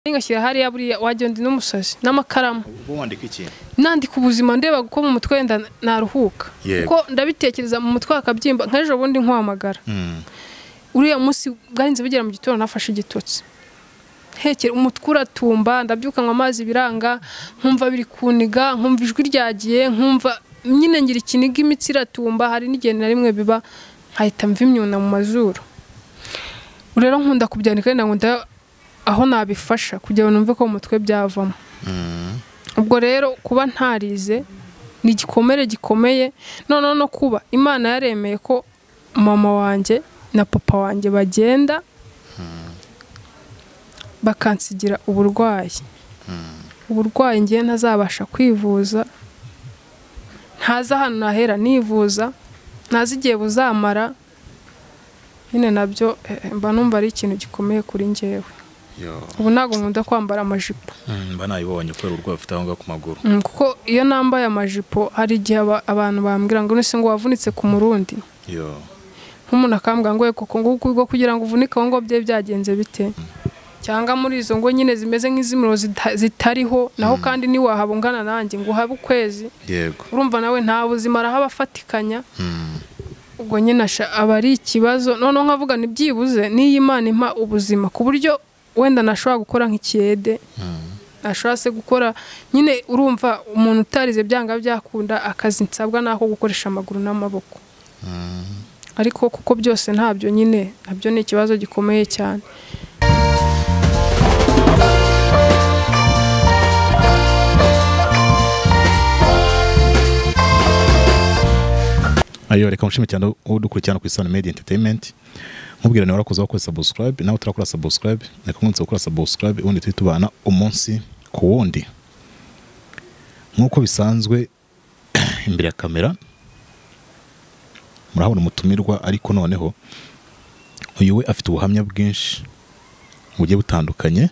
ngashyira hariya buriya wagenda n'umusazi n'amakaramu ubwo wandika iki nandika ubuzima ndeba ko mu mutwe wenda naruhuka kuko ndabitekereza mu mutwe akabyimba nk'ejo bundi nkwamagara uriya munsi bwarinze bigera mu gitondo nafashe igitotsi hekera umutwe uratumba ndabyuka ngo amazi biranga nkumva biri kuniga nkumva ijwi ryagiye nkumva nyine ngira ikiniga imitsi iratumba hari n'igihe na rimwe biba nkahita mva imyuna mu mazuru rero nkunda kubyandika ngo aho nabifasha kugira ngo numve ko mu mutwe byavamo ubwo rero kuba ntarize ni igikomere gikomeye none no kuba Imana yaremeye ko mama wanjye na papa wanjye bagenda bakansigira uburwayi ngiye ntazabasha kwivuza ntaza hano nahera nivuza ntazi igihe buzamara nyine nabyo mba numva ari ikintu gikomeye kuri njyewe ubu ntago nkunda kwambara amajipo mba nayibonye kubera urwaye ufite aho ngaho ku maguru kuko iyo nambaye amajipo hari igihe abantu bambwira ngo nese ngo wavunitse ku murundi nk'umuntu akambwira ngo koko ngo kugira ngo uvunike aho ngo bye byagenze bite cyangwa muri izo ngo nyine zimeze nk'izimiro zitariho naho kandi ni wahabungana nanjye ngo habe ukwezi urumva nawe nta buzima arahaba afatikanya ubwo nyine aba ari ikibazo noneho nkavuga nibyibuze n'iyi Imana impa ubuzima ku buryo wenda nashobora gukora nk'ikiyede nashobora se gukora nyine urumva umuntu utarize byanga byakunda akazi nsabwa nako gukoresha amaguru n'amaboko ariko kuko byose ntabyo nyine nabyo ni ikibazo gikomeye cyane ayo reka mushime cyane udukurikirana ku Isano Media Entertainment nkubwira nawe warakoze gukora subscribe nawe utarakora subscribe reka nkunze gukora subscribe ubundi tubana umunsi ku wundi nkuko bisanzwe imbere ya kamera murahabona umutumirwa ariko noneho uyu we afite ubuhamya bwinshi bugiye butandukanye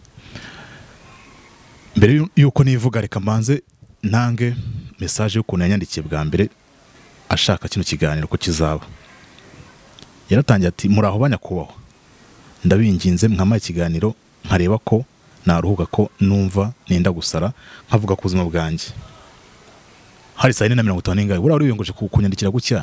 mbere yuko nivuga reka mbanze nange message y'ukuntu yanyandikiye bwa mbere ashaka kino kiganiro ko kizaba yaratangiye ati muraho banyakubahwa ndabinginze mwamaye ikiganiro nkareba ko naruhuka ko numva nenda gusara nkavuga ku buzima bwanjye hari 4:50 n'ingahe bura uriyongoje kunyandikira gutya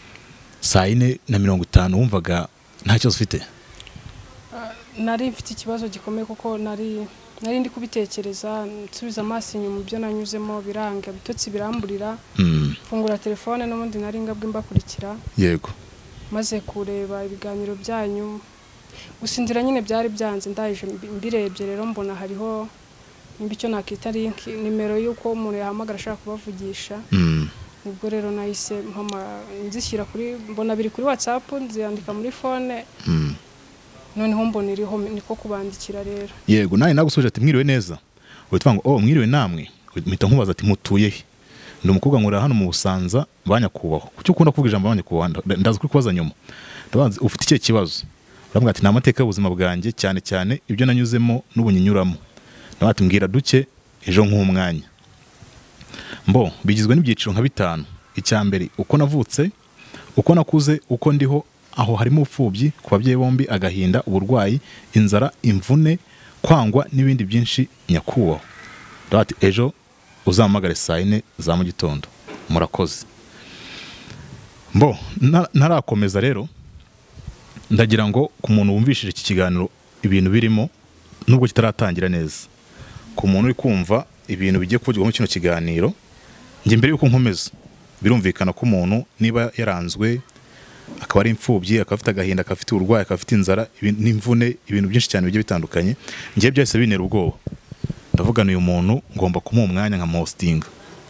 4:50 wumvaga nta cyo ufite nari mfite ikibazo gikomeye kuko nari ndi kubitekereza nsubiza amaso inyuma byo nanyuzemo biranga bitotsi biramburira fungura telefone n'ubundi nari ngabwe mbakurikira yego maze kureba ibiganiro byanyu gusinzira nyine byari byanze ndaje mbirebye rero mbona hariho icyo nakita link nimero y'uko umuntu yahamagara ashaka kubavugisha ubwo rero nahise nzishyira kuri mbona biri kuri WhatsApp nziyandika muri phone noneho mbona iriho niko kubandikira rero yego naye nagusuje ati mwiriwe neza witwa ngo mwiriwe namwe mpita nkubaza ati mutuye he ndi umukobwa nkura hano mu Busanza banyakubahwa kucyo ukunda kuvuga ijambo banyakubahwa ndazi kuri kubaza nyuma ndabanze ufite ikihe kibazo uramubwira ati namateka y'ubuzima bwanjye cyane cyane ibyo nanyuzemo n'ubunyinyuramo nabati mbwira duke ejo nk'umwanya mbo bigizwe n'ibyiciro nka 5 icyambere uko navutse uko nakuze uko ndiho aho harimo upfubyi ku babyeyi bombi agahinda uburwayi inzara imvune kwangwa n'ibindi byinshi nyakubahwa ndabati ejo uzamagare 4 za mu gitondo murakoze mbo narakomeza rero ndagira ngo ku muntu wumvishije iki kiganiro ibintu birimo nubwo kitaratangira neza ku muntu uri kumva ibintu bigiye kuvugwa mu kino kiganiro nge mbere yuko nkomeza birumvikana ko umuntu niba yaranzwe akaba ari imfubyi akafite agahinda akafite urwaye akafite inzara n'imvune ibintu byinshi cyane bigiye bitandukanye ngiye byose binera ubwoba ndavugana uyu muntu ngomba kumuha umwanya nka hosting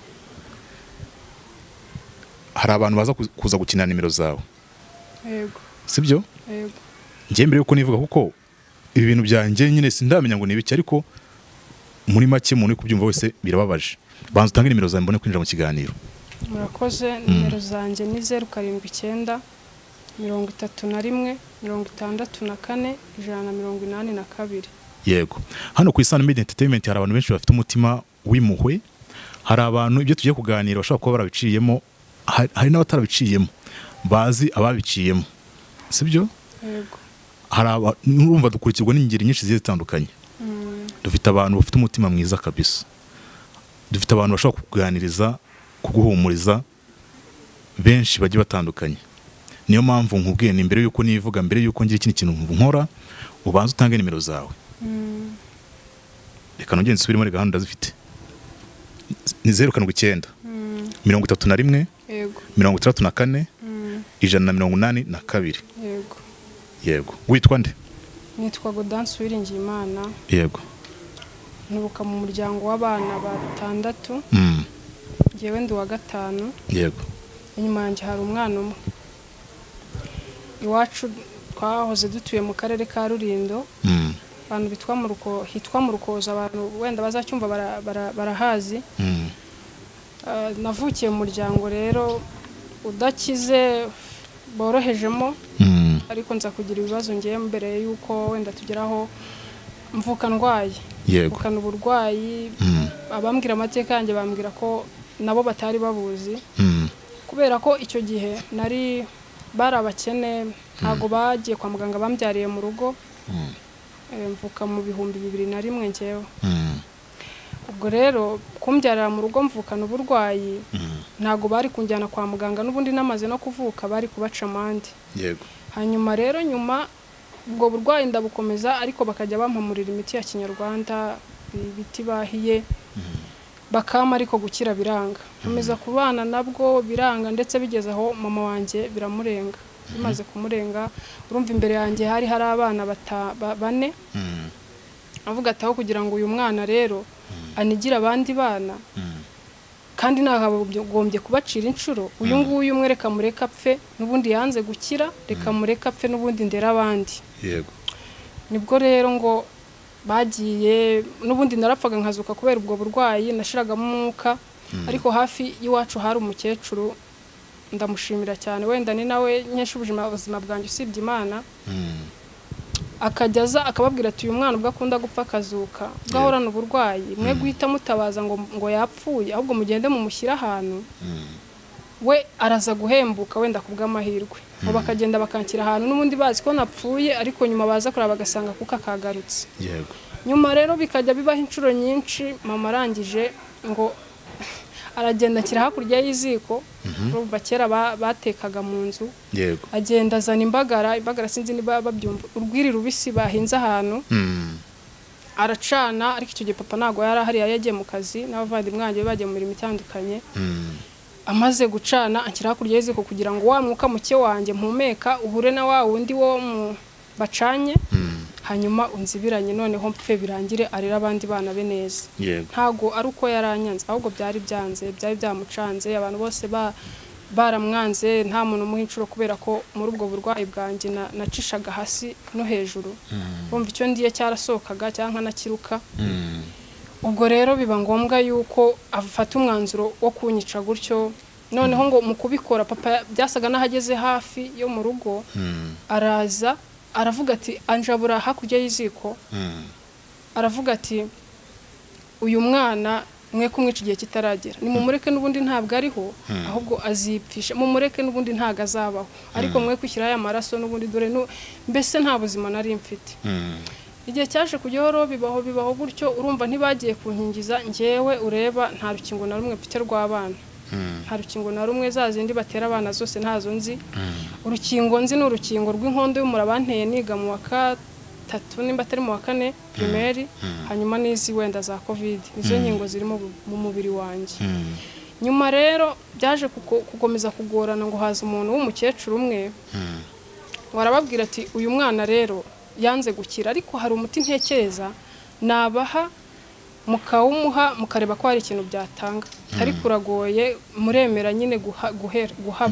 hari abantu baza kuza gukina nimero zawe yego sibyo yego ngiye mbere yuko nivuga kuko ibi bintu byanjye nyine sindamenya ngo nibiki ariko muri make umuntu uri kubyumva wese birababaje banza utange nimero zawe mbone kwinjira mu kiganiro murakoze nimero zanjye ni 079 31 64 182 yego hano ku Isano Media Entertainment hari abantu benshi bafite umutima w'impuhwe hari abantu ibyo tugiye kuganira bashaka kuba barabiciyemo hari n'abatarabiciyemo bazi ababiciyemo sibyo yego hari urumva dukurikirwa n'ingeri nyinshi zitandukanye dufite abantu bafite umutima mwiza kabisa, dufite abantu bashobora kukuganiriza, kuguhumuriza, benshi bagiye batandukanye. Niyo mpamvu nkubwiye ni mbere yuko nivuga, mbere yuko ngira ikindi kintu nkora, ubanza utange nimero zawe. Reka nongere nsubire muri gahunda zifite. Ni 079 31 yego 64 182. yego Yego. Witwa nde? nitwa Gaudence Uwiringiyimana. Yego. nturuka mu muryango w'abana batandatu. Ngewe ndi wa gatanu. Yego. Inyuma yanjye hari umwana umwe. Iwacu twahoze dutuye mu karere ka Rulindo. Abantu hitwa mu Rukoza, abantu wenda bazacyumva barahazi. Navukiye mu muryango rero udakize borohejemo, ariko nza kugira ibibazo ngiye mbere yuko wenda tugeraho mvuka ndwaye. Mvukana uburwayi, abambwira amateka yanjye bambwira ko nabo batari babuzi, kubera ko icyo gihe nari bari abakene, ntago bagiye kwa muganga, bambyariye mu rugo. Mvuka mu 2001 ngewe. Ubwo rero kumbyarira mu rugo mvukana uburwayi, ntago bari kunjyana kwa muganga, n'ubundi namaze no kuvuka bari kubaca amande. Yego. Hanyuma rero nyuma ubwo burwayi ndabukomeza, ariko bakajya bampamurira imiti ya kinyarwanda, ibiti bahiye, bakama ariko gukira biranga. Nkomeza kubana nabwo biranga, ndetse bigeze aho mama wanjye biramurenga. Bimaze kumurenga, urumva imbere yanjye hari abana bane. Avuga ataho kugira ngo uyu mwana rero anigira abandi bana, kandi nakagombye kubacira inshuro, uyu nguyu umwe reka mureka apfe, n'ubundi yanze gukira, reka mureka apfe n'ubundi ndera abandi. Yego. Nibwo rero ngo bagiye, n'ubundi narapfaga nkazuka kubera ubwo burwayi, nashiragamo umwuka. Ariko hafi y'iwacu hari umukecuru, ndamushimira cyane, wenda ni nawe nkesha ubuzima bwanjye usibye Imana. Akajyaza akababwira ati uyu mwana ubwo akunda gupfa akazuka, gahorana uburwayi, mwe guhita mutabaza ngo yapfuye, ahubwo mugende mumushyira ahantu, we araza guhembuka wenda kubw'amahirwe. Ngo bakagenda bakanshyira ahantu, n'ubundi bazi ko napfuye, ariko nyuma baza kuraba bagasanga kuko akagarutse. Yego. Nyuma rero bikajya bibaho inshuro nyinshi, mama arangije ngo aragenda akira hakurya y'iziko, urumva kera batekaga mu nzu. Yego. Agenda azana imbagara sinzi niba babyumva, urwiri rubisi bahinze ahantu. Aracana, ariko icyo gihe papa ntago yari ahari, yagiye mu kazi, n'abavandimwe banjye bagiye mu mirimo itandukanye. Amaze gucana akira hakurya y'iziko kugira ngo wa mwuka muke wanjye mpumeka uhure na wa wundi wo bacanye, hanyuma unzibiranye, noneho mpfe birangire, arera abandi bana be neza. Ntago ari uko yaranyanze, ahubwo byari byanze, byari byamucanze, abantu bose baramwanze, nta muntu umuha inshuro, kubera ko muri ubwo burwayi bwanjye nacishaga hasi no hejuru. Bumva icyo ndiye cyarasokaga cyangwa nakiruka. Ubwo rero biba ngombwa yuko afata umwanzuro wo kunyica gutyo. Noneho ngo mu kubikora papa byasaga n'ahageze hafi yo mu rugo, araza aravuga ati anjabura hakurya y'iziko. Aravuga ati uyu mwana mwe kumwica igihe kitaragera, ni mumureke n'ubundi ntabwo ariho, ahubwo azipfisha, mumureke n'ubundi ntago azabaho, ariko mwe kwishyira aya maraso n'ubundi dore mbese nta buzima nari mfite. Igihe cyaje kujyaho bibaho gutyo, urumva ntibagiye kunkingiza, ngewe ureba nta rukingo na rumwe mfite rw'abana, nta rukingo na rumwe, zazindi batera abana zose ntazo nzi. Urukingo nzi ni urukingo rw'inkondo y'umura banteye niga mu wa gatatu nimba atari mu wa kane primaire, hanyuma n'izi wenda za covid, nizo nkingo zirimo mu mubiri wanjye. Nyuma rero byaje gukomeza kugorana, ngo haza umuntu w'umukecuru umwe, warababwira ati uyu mwana rero yanze gukira, ariko hari umuti ntekereza nabaha mukawumuha, mukareba ko hari ikintu byatanga, ariko uragoye, muremera nyine guhaba.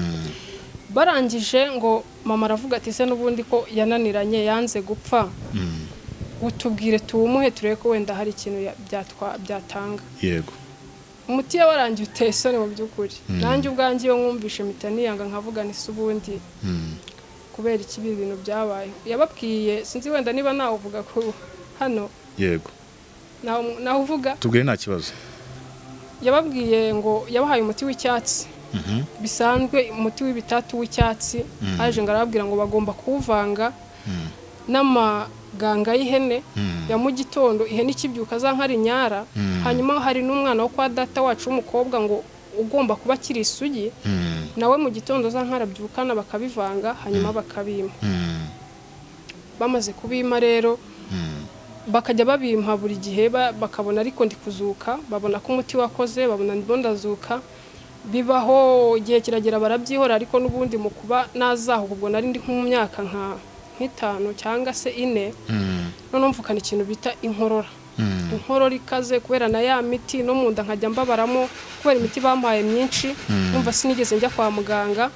Barangije ngo mama aravuga ati se n'ubundi ko yananiranye, yanze gupfa, utubwire tuwumuhe turebe ko wenda hari ikintu byatanga. Yego. Umuti yabarangiye uteye isoni mu by'ukuri. Nanjye ubwanjye iyo mwumvishe mpita niyanga nkavuga ni se ubundi kubera ikibi ibintu byabaye. Yababwiye sinzi wenda niba nawuvuga ko hano. Yego. Naho uvuga? Tubwire nta kibazo. Yababwiye ngo yabahaye umuti w'icyatsi. Bisanzwe umuti w'ibitatu w'icyatsi, aje ngo arababwira ngo bagomba kuwuvanga ganga y'ihene ya mu gitondo ihene ikibyuka za nkari nyara hanyuma hari n'umwana wo kwa data wacu w'umukobwa ngo ugomba kuba kiri isugi nawe mu gitondo za nkarabyukana bakabivanga hanyuma bakabima bamaze kubima rero bakajya babimpa buri gihe bakabona ariko ndi kuzuka babona ko umuti wakoze babona ndimo ndazuka bibaho igihe kiragera barabyihora ariko n'ubundi mu kuba nazaho ubwo nari ndi mu myaka nka 5 cyangwa se 4 none mvukana ikintu bita inkorora inkorora ikaze kubera na ya miti no munda nkajya mbabaramo kubera imiti bampaye myinshi numva sinigeze njya kwa muganga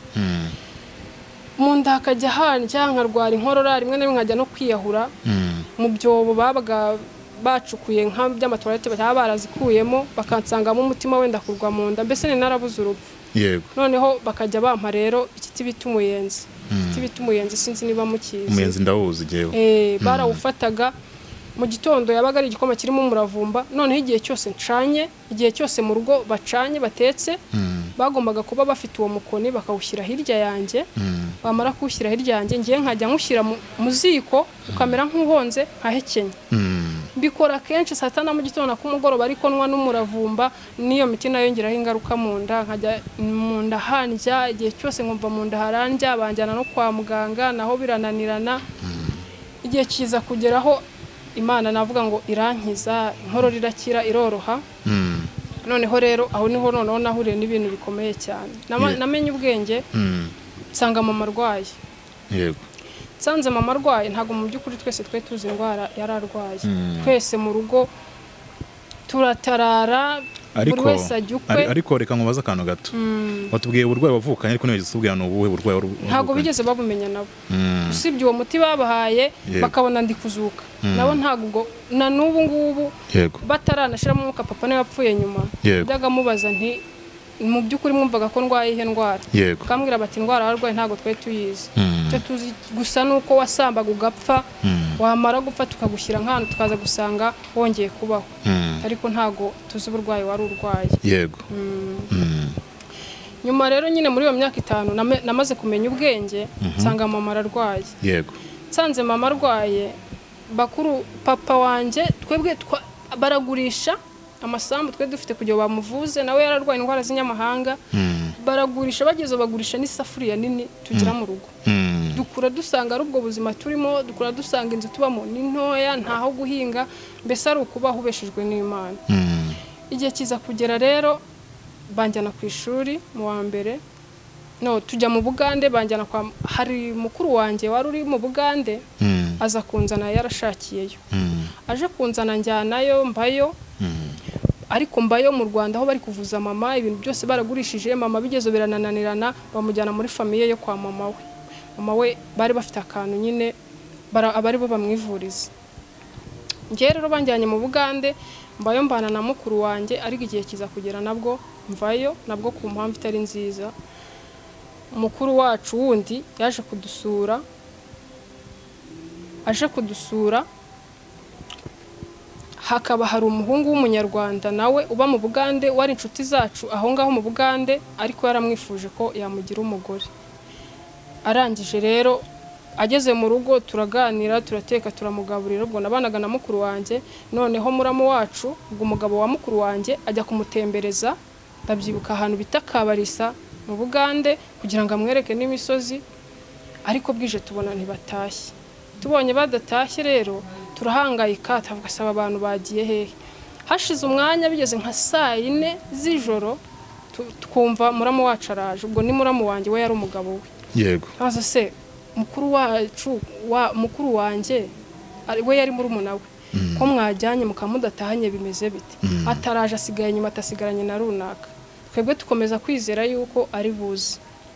munda akajya hanja nkarwara inkorora rimwe na rimwe nkajya no kwiyahura mu byobo babaga bacukuye nka by'amatoilette bataba barazikuyemo bakansangamo umutima wenda kurwa munda mbese ni narabuze urupfu yego noneho bakajya bampa rero ikiti bita umuyenzi ikiti bita umuyenzi sinzi niba mukizi umuyenzi ndawuzi jewe barawufataga mu gitondo yabaga ari igikoma kirimo umuravumba noneho igihe cyose ncanye igihe cyose mu rugo bacanye batetse bagombaga kuba bafite uwo mukoni bakawushyira hirya yanjye bamara kuwushyira hirya yanjye ngiye nkajya nkushyira mu ziko ukamera nk'uhonze nkahekenya mbikora kenshi saa 5 mu gitondo kumugoroba ariko nwa n'umuravumba niyo miti nayo ngiraho ingaruka mu nda nkajya mu nda hanja igihe cyose nkumva mu nda haranja banjyana no kwa muganga naho birananirana igihe kiza kugeraho Imana navuga ngo irankiza inkorora irakira iroroha noneho rero aho niho noneho nahuriye n'ibintu bikomeye cyane namenye ubwenge nsanga mama arwaye yego sanze mama arwaye ntago mu byukuri twese twe tuzi indwara yararwaye twese mu rugo turatarara ariko reka nkubaza akantu gato watubwiye uburwayi wavukanye ariko nigeze tubwira no ubuhe burwayi ntago bigeze babumenya nabo usibye uwo muti babahaye bakabona ndi kuzuka nabo ntago na n'ubu ngubu bataranashiramo umwuka papa ne yapfuye nyuma byaga mubaza nti mu byukuri mwumvaga ko ndwaye ihe ndwara kambwira bati indwara warwaye ntago twe tuyizi cyo tuzi gusa nuko wasambaga ugapfa wamara gupfa tukagushyira nk'ahantu tukaza gusanga wongeye kubaho ariko ntago tuzi uburwayi wari urwaye yego nyuma rero nyine muri iyo myaka 5 namaze kumenya ubwenge nsanga mama ararwaye yego nsanze mama arwaye bakuru papa wanje twebwe baragurisha amasambu twe dufite kujya bamuvuze nawe yararwaye indwara z'inyamahanga baragurisha bageze bagurisha n'isafuriya nini tugira mu rugo dukura dusanga ari ubwo buzima turimo dukura dusanga inzu tubamo ni ntoya ntaho guhinga mbese ari ukubaho ubeshejwe n'Imana igihe kiza kugera rero banjyana ku ishuri mu wa mbere no tujya mu Bugande banjyana kwa hari mukuru wanje wari uri mu Bugande aza kunzana yarashakiyeyo aje kunzana njyanayo mbayo ariko mbayo mu Rwanda aho bari kuvuza mama ibintu byose baragurishije mama bigezo biranananirana bamujyana muri famiye yo kwa mama we bari bafite akantu nyine abari bo bamwivuriza ngiye rero banjyanye mu Bugande mbayo mbana na mukuru wanje ariko igihe kiza kugera nabwo mvayo nabwo ku mpamvu itari nziza mukuru wacu wundi yaje kudusura hakaba hari umuhungu w'umunyarwanda nawe uba mu Bugande wari inshuti zacu aho ngaho mu Bugande ariko yaramwifuje ko yamugira umugore arangije rero ageze mu rugo turaganira turateka turamugaburira ubwo nabanaga na mukuru wanje noneho muramo wacu ubwo umugabo wa mukuru wanje ajya kumutembereza ndabyibuka ahantu bita Kabarisa mu Bugande kugira ngo amwereke n'imisozi ariko bwije tubona ntibatashye tubonye badatashye rero turahangayika tavuga saba abantu bagiye hehe hashize umwanya bigeze nka 4 z'ijoro twumva muramo wacu araje ubwo ni muramo wanje we yari umugabo we yego aza se mukuru wanje we yari muri umunawe ko mwajyanye mukamudatahanye bimeze bite ataraje asigaye nyuma atasigaranye na runaka twebwe tukomeza kwizera yuko ari buzi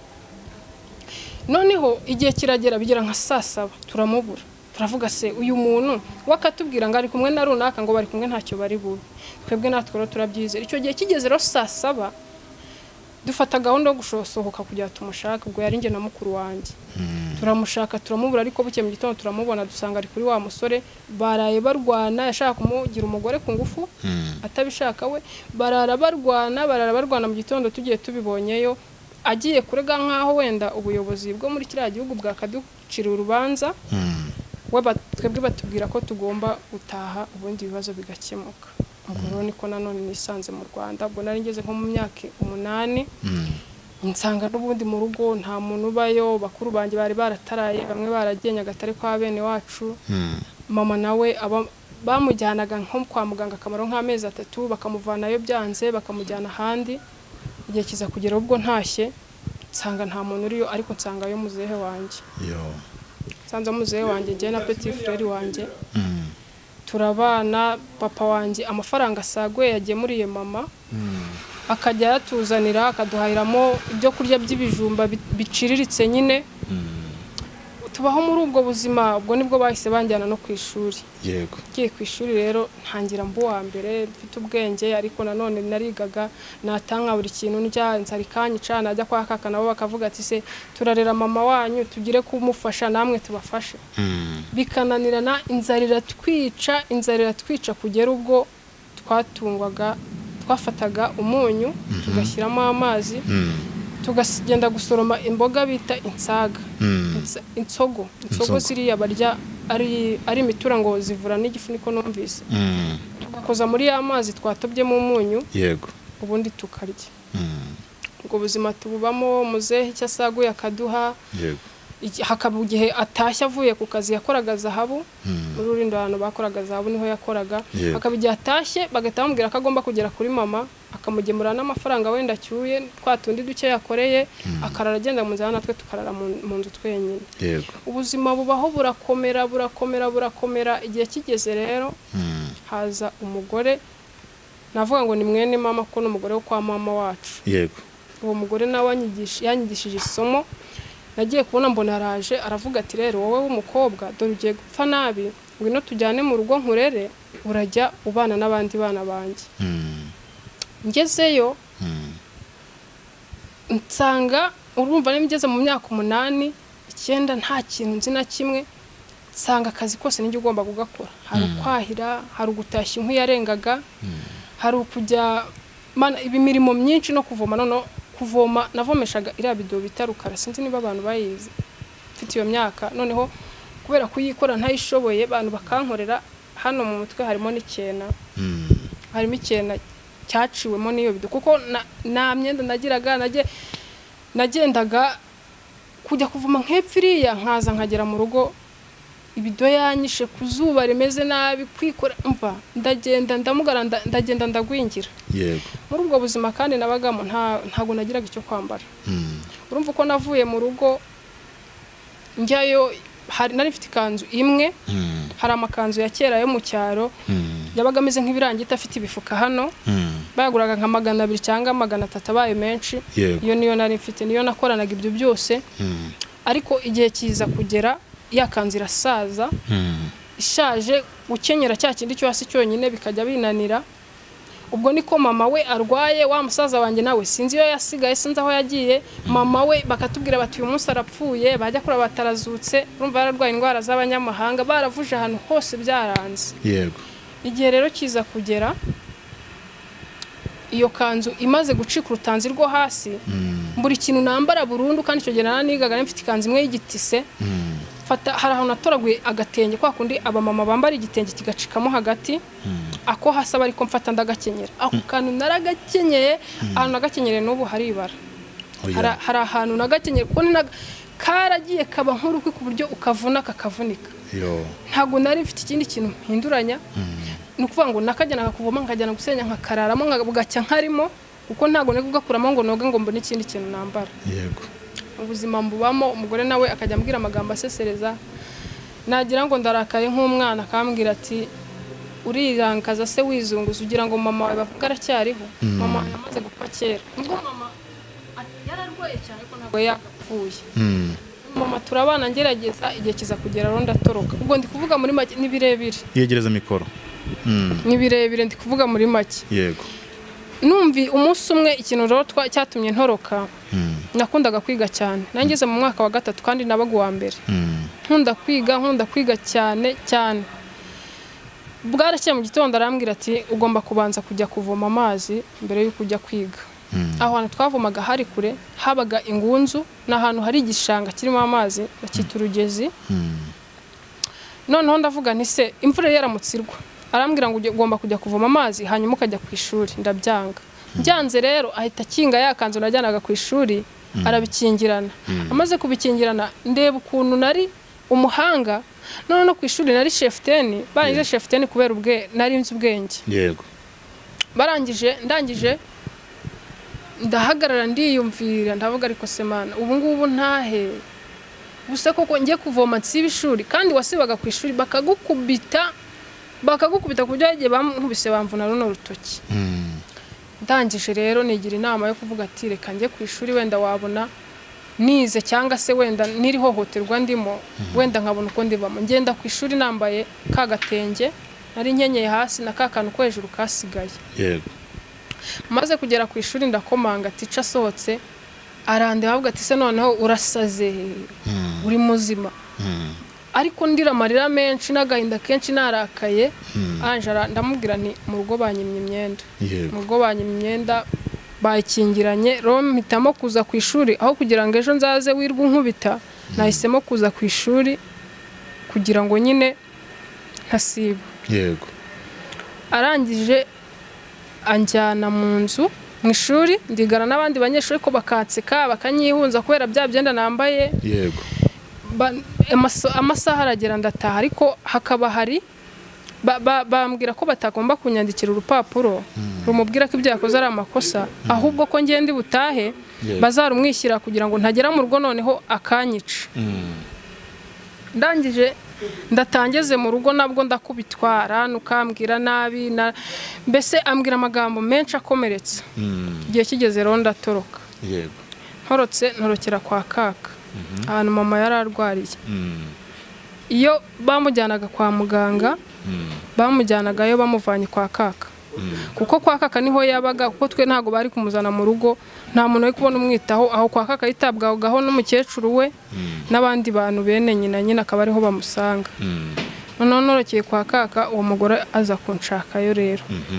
noneho igihe kiragera bigera nka 7 turamubura turavuga se uyu muntu wakatubwira ngo ari kumwe na runaka ngo bari kumwe ntacyo bari bube twebwe natwe rero turabyizera icyo gihe kigeze rero 7 dufata gahunda yo gushosohoka kujya tumushaka ubwo yari nge na mukuru wanjye turamushaka turamubura ariko buke mu gitondo turamubona dusanga ari kuri wa musore baraye barwana yashaka kumugira umugore ku ngufu atabishaka we barara barwana mu gitondo tugiye tubibonyeyo agiye kurega nkaho wenda ubuyobozi bwo muri kiriya gihugu bwakaducira urubanza twebwe batubwira ko tugomba gutaha ubundi ibibazo bigakemuka. Ubwo niko nanone nisanze mu Rwanda, ubwo nari ngeze nko mu myaka 8 nsanga n'ubundi mu rugo nta muntu ubayo, bakuru banjye bari barataraye, bamwe baragiye Nyagatare kwa bene wacu. Mama nawe bamujyanaga nko kwa muganga akamaro nk'amezi 3 bakamuvanayo byanze bakamujyana ahandi. Igihe kiza kugera ubwo ntashye nsanga nta muntu uriyo, ariko nsanga yo muzehe wanjye. Sanza muzehe wanjye je na petit frère wanjye. Turabana, papa wanjye amafaranga asagwe yagemuriye mama. Akajya yatuzanira akaduhahiramo ibyo kurya by'ibijumba biciriritse nyine. Tubaho muri ubwo buzima, ubwo nibwo bahise banjyana no ku ishuri. Yego. Giye ku ishuri rero ntangira mbu wa mbere mfite ubwenge, ariko nanone narigaga natanka buri kintu ndya nsari kanyica najya kwa kaka nabo bakavuga ati se turarera mama wanyu tugire kumufasha namwe tubafashe. Bikananirana inzarira twica kugera ubwo twafataga umunyu tugashyiramo amazi tugagenda gusoroma imboga bita insaga. Insogo ziriya barya ari imitura ngo zivura n'igifuniko numvise. Tugakoza muri ya mazi twatobye mu munyu. Yego. Ubundi tukarya. Ubwo buzima tububamo, muzehe icyo asaguye akaduha. Yego. Hakaba igihe atashya avuye ku kazi yakoraga zahabu, muri Rulindo abantu bakoraga zahabu niho yakoraga. Hakaba igihe atashye bagahita bamubwira ko agomba kugera kuri mama, akamugemura n'amafaranga wenda cyuye twatundi duke yakoreye, akarara agenda mu nzira natwe tukarara mu nzu twenyine. Yego. Ubuzima bubaho burakomera. Igihe kigeze rero haza umugore, navuga ngo ni mwene mama ko n'umugore wo kwa mama wacu. Yego. Uwo mugore nawe yanyigishije isomo. Nagiye kubona mbona araje aravuga ati rero wowe w'umukobwa dore ugiye gupfa nabi, ngwino tujyane mu rugo nkurere, urajya ubana n'abandi bana banjye. Ngezeyo nsanga urumva nimugeze mu myaka 8 9 nta kintu nzi na kimwe, nsanga akazi kose ninjye ugomba kugakora. Hari ukwahira, hari ugutashya inkwi yarengaga, hari ukujya imirimo myinshi no kuvoma. Kuvoma navomeshaga iriya bido bita Rukara, sinzi niba abantu bayizi mfite iyo myaka. Noneho kubera kuyikora ntayishoboye abantu bakankorera, hano mu mutwe harimo n'icyena. Harimo icyena cyaciwemo n'iyo bido, kuko nta myenda nagiraga. Nagendaga kujya kuvoma nk'epfiriya nkaza nkagera mu rugo ibido yanyishe ku zuba rimeze nabi, kwikora mva ndagenda ndagwingira. Yego. Muri ubwo buzima kandi nabagamo ntago nagiraga icyo kwambara. Urumva uko navuye mu rugo njyayo, nari mfite ikanzu imwe. Hari amakanzu ya kera yo mu cyaro yabaga ameze nk'ibirangita afite ibifuka hano, bayaguraga nka 200 cyangwa 300 abaye menshi. Iyo niyo nari mfite, niyo nakoranaga ibyo byose. Ariko igihe kiza kugera yakanzu irasaza, ishaje, gukenyera cya kindi cyo hasi cyonyine bikajya binanira. Ubwo niko mama we arwaye, wa musaza wanjye nawe sinzi iyo yasigaye, sinzi aho yagiye. Mama we bakatubwira bati uyu munsi arapfuye, bajya kura batarazutse. Urumva yararwaye indwara z'abanyamahanga, baravuje ahantu hose byaranze. Yego. Igihe rero kiza kugera iyo kanzu imaze gucika urutanzi rwo hasi, buri kintu nambara burundu. Kandi icyo gihe nanigaga mfite ikanzu imwe y'igitise. Hari ahantu natoraguye agatenge, kwa kundi abamama bambara igitenge kigacikamo hagati, ako hasaba ariko mfata ndagakenyera. Ako kantu naragakenyeye, ahantu nagakenyere n'ubu hari ibara. Hari ahantu nagakenyere kuko karagiye kaba nk'urukwi ku buryo ukavuna kakavunika. Ntago nari mfite ikindi kintu mpinduranya. Nukuvuga ngo nakajyana kuvoma nkajyana gusenya nkakararamo ngabugacya nkarimo, kuko ntago nari kugakuramo ngo noge ngo mbone ikindi kintu nambara. Yego. Ubuzima mbubamo, umugore nawe akajya ambwira amagambo asesereza. Nagira ngo ndarakaye nk'umwana, akambwira ati urirankaza se wizunguza ugira ngo mama wawe bavuga aracyariho. Mama amaze gupfa kera. Ubwo mama yararwaye cyane ko ntago yapfuye. Mama turabana ngerageza, igihe kiza kugera ro ndatoroka. Ubwo ndi kuvuga muri make ni birebire. Yegereza mikoro. Ni birebire ndi kuvuga muri make. Yego. Numvi umunsi umwe ikintu rero cyatumye ntoroka. Nakundaga kwiga cyane. Nangeze mu mwaka wa 3 kandi nabaga wa mbere. Nkunda kwiga cyane. Bwaracye mu gitondo arambwira ati ugomba kubanza kujya kuvoma amazi mbere yo kujya kwiga. Aho hantu twavomaga hari kure, habaga ingunzu n'ahantu hari igishanga kirimo amazi bakita urugezi. noneho ndavuga nti se imvura yaramutsirwa arambwira ngo ugomba kujya kuvoma amazi hanyuma ukajya ku ishuri ndabyanga byanze rero ahita kinga yakanzu najyanaga ku ishuri arabikingirana amaze kubikingirana ndeba ukuntu nari umuhanga none no ku ishuri nari chef 10 barangije chef 10 kubera nari nzi ubwenge yego ndangije ndahagarara ndiyumvira ndavuga ariko semana ubu ngubu ntahe gusa koko ngiye kuvoma nsiba ishuri kandi wasibaga ku ishuri bakagukubita ku buryo yagiye bankubise bamvuna runo rutoki ndangije rero nigira inama yo kuvuga ati reka njye ku ishuri wenda wabona nize cyangwa se wenda niri hohoterwa ndimo wenda nkabona uko ndibamo ngenda ku ishuri nambaye kagatenge nari nkenyeye hasi na kakanu ko hejuru kasigaye yego maze kugera ku ishuri ndakomanga tica sohotse arande bavuga ati se noneho urasaze uri muzima ariko ndira amarira menshi n'agahinda kenshi narakaye anjara ndamubwira nti mu rugo banyimye imyenda mu rugo banyimye imyenda bayikingiranye rero mpitamo kuza ku ishuri aho kugira ngo ejo nzaze wirwa unkubita nahisemo kuza ku ishuri kugira ngo nyine ntasiba yego arangije anjyana mu nzu mu ishuri ndigara n'abandi banyeshuri ko bakatseka bakanyihunza kubera bya byenda nambaye yego amasaha aragera ndataha ariko hakaba hari bambwira ko batagomba kunyandikira urupapuro rumubwira ko ibyo yakoze ari amakosa ahubwo ko ngende butahe bazarumwishyira kugira ngo ntagera mu rugo noneho akanyica ndangije ndatangeze mu rugo nabwo ndakubitwara nukambwira nabi mbese ambwira amagambo menshi akomeretsa igihe kigeze rero ndatoroka yego ntorokera kwa kaka ahantu mama yari arwariye iyo bamujyanaga kwa muganga bamujyanagayo bamuvanye kwa kaka kuko kwa kaka niho yabaga kuko twe ntago bari kumuzana mu rugo nta muntu ari kubona umwitaho aho kwa kaka yitabwagaho n'umukecuru we n'abandi bantu bene nyina akaba ariho bamusanga noneho norokeye kwa kaka uwo mugore aza kunshakayo rero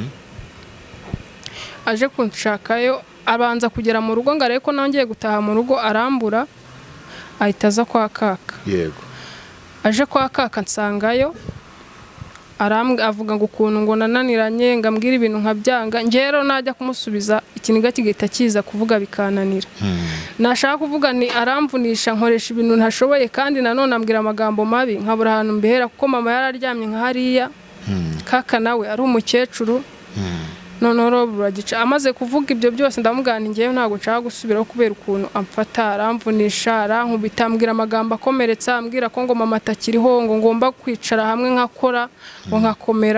aje kunshakayo abanza kugera mu rugo ngo arebe ko nongeye gutaha mu rugo arambura ahita aza kwa kaka yego aje kwa kaka nsangayo avuga ngo ukuntu ngo nananiranye ngambwira ibintu nkabyanga ngero najya kumusubiza ikiniga kigahita kiza kuvuga bikananira nashaka kuvuga ni aramvunisha nkoresha ibintu ntashoboye kandi nanone ambwira amagambo mabi nkabura ahantu mbehera kuko mama yararyamye nka hariya kaka nawe ari umukecuru noneho buragica amaze kuvuga ibyo byose ndamugana ngewe ntago nshaka gusubiraho kubera ukuntu amfata aramvunisha arankubita ambwira amagambo akomeretsa ambwira ko ngo mama atakiriho ngo ngomba kwicara hamwe nkakora ngo nkakomera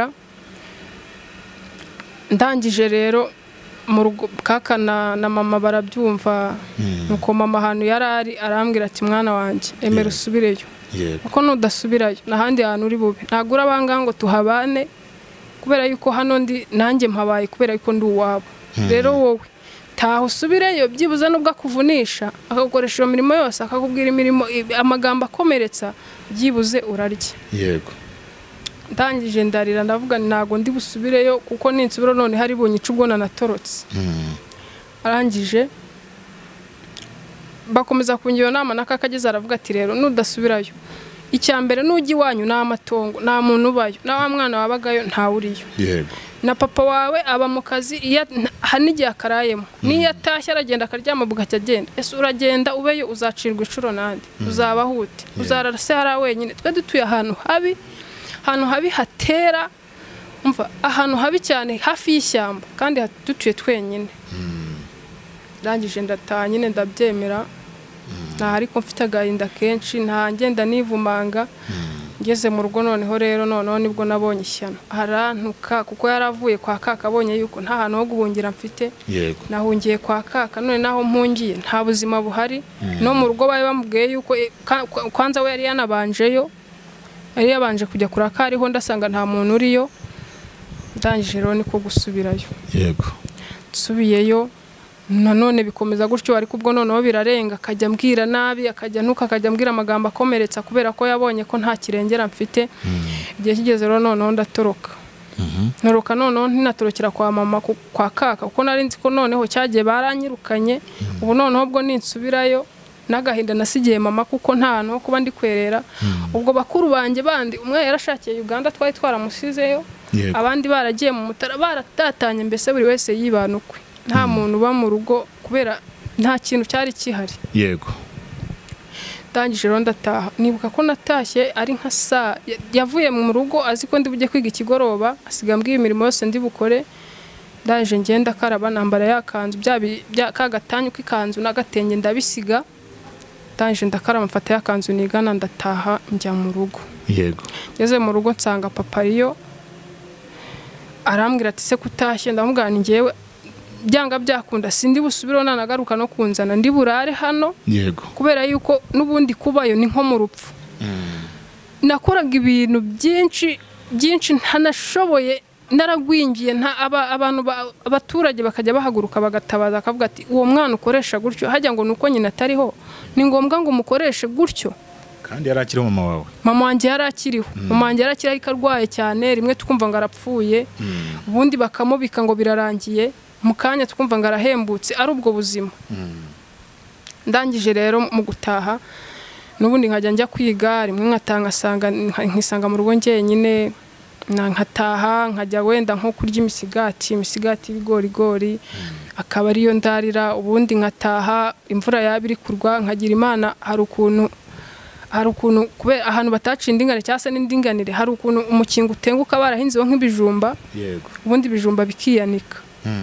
ndangije rero mu rugo kaka na mama barabyumva nuko mama ahantu yarari arambwira ati mwana wanjye emera usubireyo kuko nudasubirayo n'ahandi hantu uri bube ntagura abanga ngo tuhabane kubera yuko hano nanjye mpabaye kubera yuko ndi uwabo rero wowe taha usubireyo byibuze nubwo akuvunisha akagukoresha iyo mirimo yose akakubwira imirimo amagambo akomeretsa byibuze urarya yego ndangije ndarira ndavuga ntago ndi busubireyo kuko ninsubiro none hari bunyica ubwo natorotse arangije bakomeza kungira inama nakakageze aravuga ati rero nudasubirayo icyambere nugi wanyu na amatongo na muntu ubayo na wa mwana wabagayo nta uriyo yego na papa wawe aba mu kazi hanigiye akarayemo niyo atashye aragenda akaryama bugacya agenda ese uragenda ubeyo uzacirwa icuro nandi uzabahute uzararase hari wenyine twe dutuye ahantu habi hatera umva ahantu habi cyane hafi y'ishyamba kandi dutuye twenyine ndangije ndataha nyine ndabyemera nta ariko mfite agahinda kenshi nta ngenda nivumanga ngeze mu rugo noneho rero nibwo nabonye ishyano harantuka kuko yaravuye kwa kaka abonye yuko nta hantu ho guhungira mfite nahungiye kwa kaka none naho mpungiye nta buzima buhari no mu rugo baye bamubwiye yuko kwanza we yari yanabanjeyo yari yabanje kujya kuraka ariho ndasanga nta muntu uriyo ndangije rero niko gusubirayo yego subiyeyo nanone bikomeza gutyo ariko ubwo noneho birarenga akajya mbwira nabi akajya mbwira amagambo akomeretsa kubera ko yabonye ko nta kirengera mfite igihe kigeze rero noneho ndatoroka noroka noneho ntinatorokera kwa mama kwa kaka kuko nari nzi ko noneho cyagiye baranyirukanye ubu noneho ubwo ninsubirayo n'agahinda nasigiye mama kuko nta hantu ho kuba ndi kwerera. Ubwo bakuru banjye bandi umwe yarashakiye Uganda twari twaramusizeyo, abandi baragiye mu Mutara baratatanye, mbese buri wese yibanukwe, nta muntu uba mu rugo kubera nta kintu cyari kihari. Yego. Ndangije rero ndataha, nibuka ko natashye ari nka saa, yavuye mu rugo azi ko ndi bujye kwiga ikigoroba, asiga mbwiye imirimo yose ndi bukore. Ndaje ngenda karaba nambara yakanzu bya kagatanyu k'ikanzu n'agatenge ndabisiga. Ndaje ndakaraba mfata yakanzu nigana ndataha njya mu rugo. Yego. Ngeze mu rugo nsanga papa ariyo, arambwira ati se kutashye, ndamubwira ngewe byanga byakunda sindi busubiro nanagaruka no kunzana ndi burare hano. Yego. Kubera yuko nubundi kubayo ni nko mu rupfu. Nakoraga ibintu byinshi ntanashoboye, naragwingiye abantu abaturage bakajya bahaguruka bagatabaza akavuga ati uwo mwana ukoresha gutyo hajya ngo nuko nyina atariho, ni ngombwa ngo mukoreshe gutyo. Kandi yarakiriho mama wawe? Mama wanjye yarakiriho. Mama wanjye yarakiri ariko arwaye cyane, rimwe tukumva ngo arapfuye, ubundi bakamubika ngo birarangiye, mu kanya tukumva ngo arahembutse, ari ubwo buzima. Ndangije rero mu gutaha nubundi nkajya njya kwiga, rimwe nkisanga mu rugo njyenyine, nkataha nkajya wenda nko kurya imisigati ibigorigori, akaba ariyo ndarira. Ubundi nkataha imvura yabiri kurwa, nkagira Imana, hari ukuntu kubera ahantu bataciye indinganire cyangwa se n'indinganire, hari ukuntu umukingo utenguka barahinzeho nk'ibijumba. Yego. Ubundi ibijumba bikiyanika.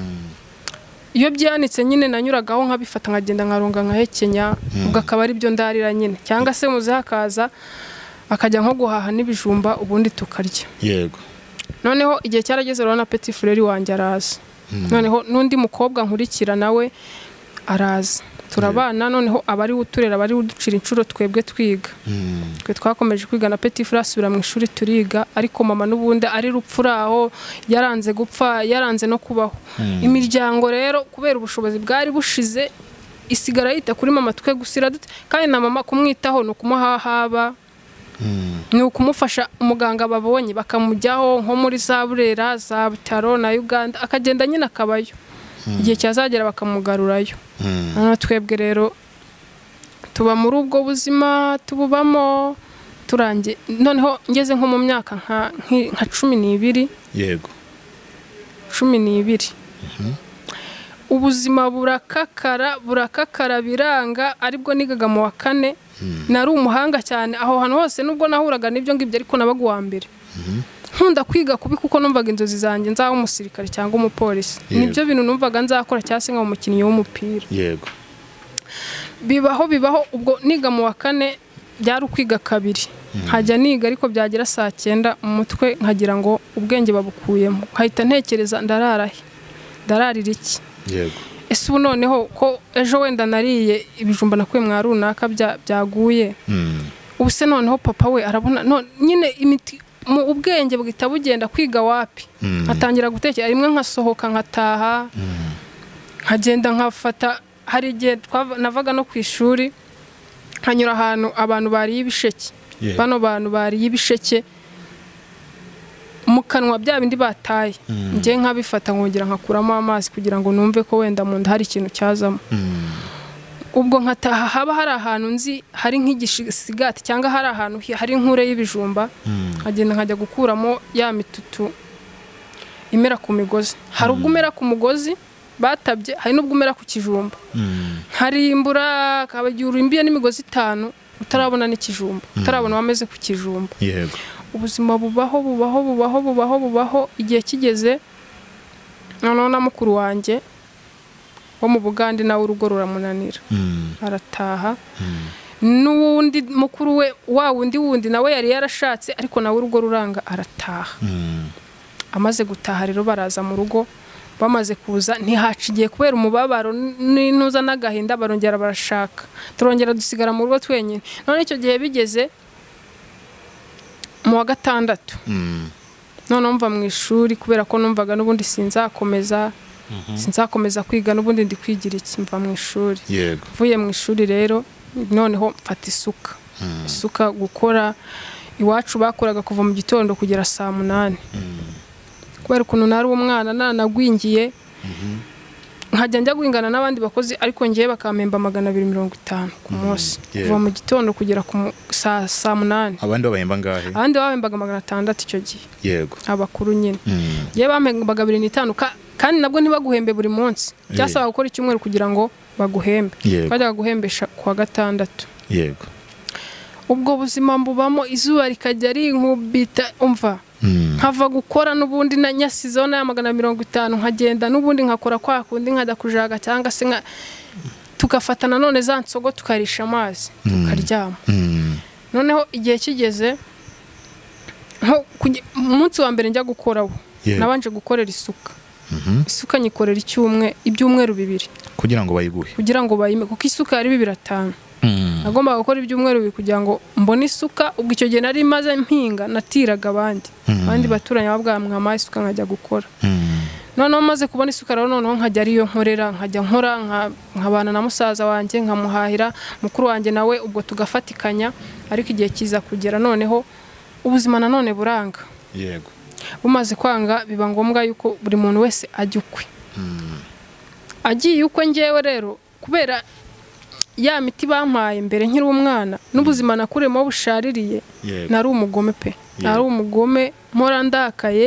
Iyo byanitse nyine nanyuragaho nkabifata nkagenda nkaronga nkahekenya, ubwo akaba ari byo ndarira nyine, cyangwa se muzakaza akajya nko guhaha n'ibijumba ubundi tukarya. Yego. Noneho igihe cyarageze rero na petit frère wanjye araza. Noneho n'undi mukobwa nkurikira nawe araza. Turabana, noneho abari uturera bari uducira incuro twebwe twiga. Twe twakomeje kwiga na petit frère asubira mu ishuri turiga, ariko mama n'ubundi ari rupfuraho, yaranze gupfa, yaranze no kubaho. Imiryango rero kubera ubushobozi bwari bushize isigara yita kuri mama twe gusira dute, kandi na mama kumwitaho no kumuhahaba, ni ukumufasha. Umuganga babonye bakamujyaho nko muri za Burera, za Butaro na Uganda, akagenda nyine akabayo, igihe cyazagera bakamugarurayo. Twebwe rero tuba muri ubwo buzima tububamo turangiye. Noneho ngeze nko mu myaka nka 12. Yego. 12. Ubuzima burakakara biranga, aribwo nigaga mu wa 4. Nari umuhanga cyane aho hantu hose, nubwo nahuraga n'ibyo ngibyo ariko nabaga wa mbere. Nkunda kwiga kubi kuko numvaga inzozi zanjye nzaba umusirikare cyangwa umupolisi. Nibyo bintu numvaga nzakora cyangwa se nka umukinnyi w'umupira. Yego. Bibaho ubwo niga mu wa 4 byari ukwiga kabiri. Hajya niga ariko byagira saa 9 mu mutwe nkagira ngo ubwenge babukuyemo. Nkahita ntekereza ndararira iki? Yego. Ese ubu noneho ko ejo wenda nariye ibijumba nakuye mwa runaka byaguye. Ubu se noneho papa we arabona nyine imiti mu ubwenge bwita bugenda kwiga wapi. Atangira gutekera rimwe nkasohoka nkataha, nkagenda nkafata. Hari igihe navaga no ku ishuri nkanyura ahantu abantu bari ibisheke. Bano bantu bari ibisheke mu kanwa bya bindi bataye, ngiye nkabifata nkongera nkakuramo amazi kugira ngo numve ko wenda mu nda hari ikintu cyazamo. Ubwo nkataha haba hari ahantu nzi hari nk'igisigati cyangwa hari ahantu hari inkure y'ibijumba, nkagenda nkajya gukuramo ya mitutu imera ku migozi. Hari ubwo umera ku mugozi batabye, hari n'ubwo umera ku kijumba. Harimbura kabagira imbiye n'imigozi 5 utarabona n'ikijumba, utarabona wameze ku kijumba. Yego. Ubuzima bubaho igihe kigeze noneho na mukuru wanjye wo mu Bugande nawe urugo ruramunanira. Arataha. N'uwundi mukuru we wundi nawe yari yarashatse ariko nawe urugo ruranga arataha. Amaze gutaha rero baraza mu rugo, bamaze kuza ntihacigiye kubera umubabaro n'intuza n'agahinda, barongera barashaka, turongera dusigara mu rugo twenyine. None icyo gihe bigeze mu wa 6. None mva mu ishuri kubera ko numvaga n'ubundi sinzakomeza kwiga, n'ubundi ndi kwigira iki, mva mu ishuri. Yego. Vuye mu ishuri rero noneho mfata isuka gukora. Iwacu bakoraga kuva mu gitondo kugera saa 8. Kubera ukuntu nari umwana nanagwingiye, nkajya njya guhingana n'abandi bakozi ariko ngiye bakampemba 250 ku munsi kuva mu gitondo kugera ku saa 8. abandi babahemba ngahe? Abandi babahembaga 600 icyo gihe. Yego. Abakuru nyine. Ngiye bampembaga 250 kandi nabwo ntibaguhembe buri munsi. Byasaba gukora icyumweru kugira ngo baguhembe. Bajyaga guhembesha ku wa gatandatu. Yego. Ubwo buzima mbubamo izuba rikajya rinkubita umva. Nkava gukora n'ubundi na nyasizo na 250 nkagenda n'ubundi nkakora kwa kundi nkajya kujaga cyangwa se tugafatana none za nsogo tukarisha amazi tukaryama. Noneho igihe kigeze nko umunsi wa mbere njya gukoraho nabanje gukorera isuka. Isuka nyikorera ibyumweru 2 kugira ngo bayiguhe, kugira ngo bayime kuko isuka yari 250. Nagomba gukora ibyumweru 2 kugira ngo mbone isuka. Ubwo icyo gihe nari maze mpinga natiraga abandi baturanye babwamwe ama isuka nkajya gukora. Noneho maze kubona isuka rero noneho nkajya ariyo nkorera nkajya nkora nkabana na musaza wanjye nkamuhahira mukuru wanjye nawe ubwo tugafatikanya. Ariko igihe kiza kugera noneho ubuzima nanone buranga. Yego. Bumaze kwanga biba ngombwa yuko buri muntu wese ajya ukwe. Agiye ukwe ngewe rero kubera ya miti bampaye mbere nkiri umwana n'ubuzima nakuremo bushaririye nari umugome pe. Nari umugome mpora ndakaye.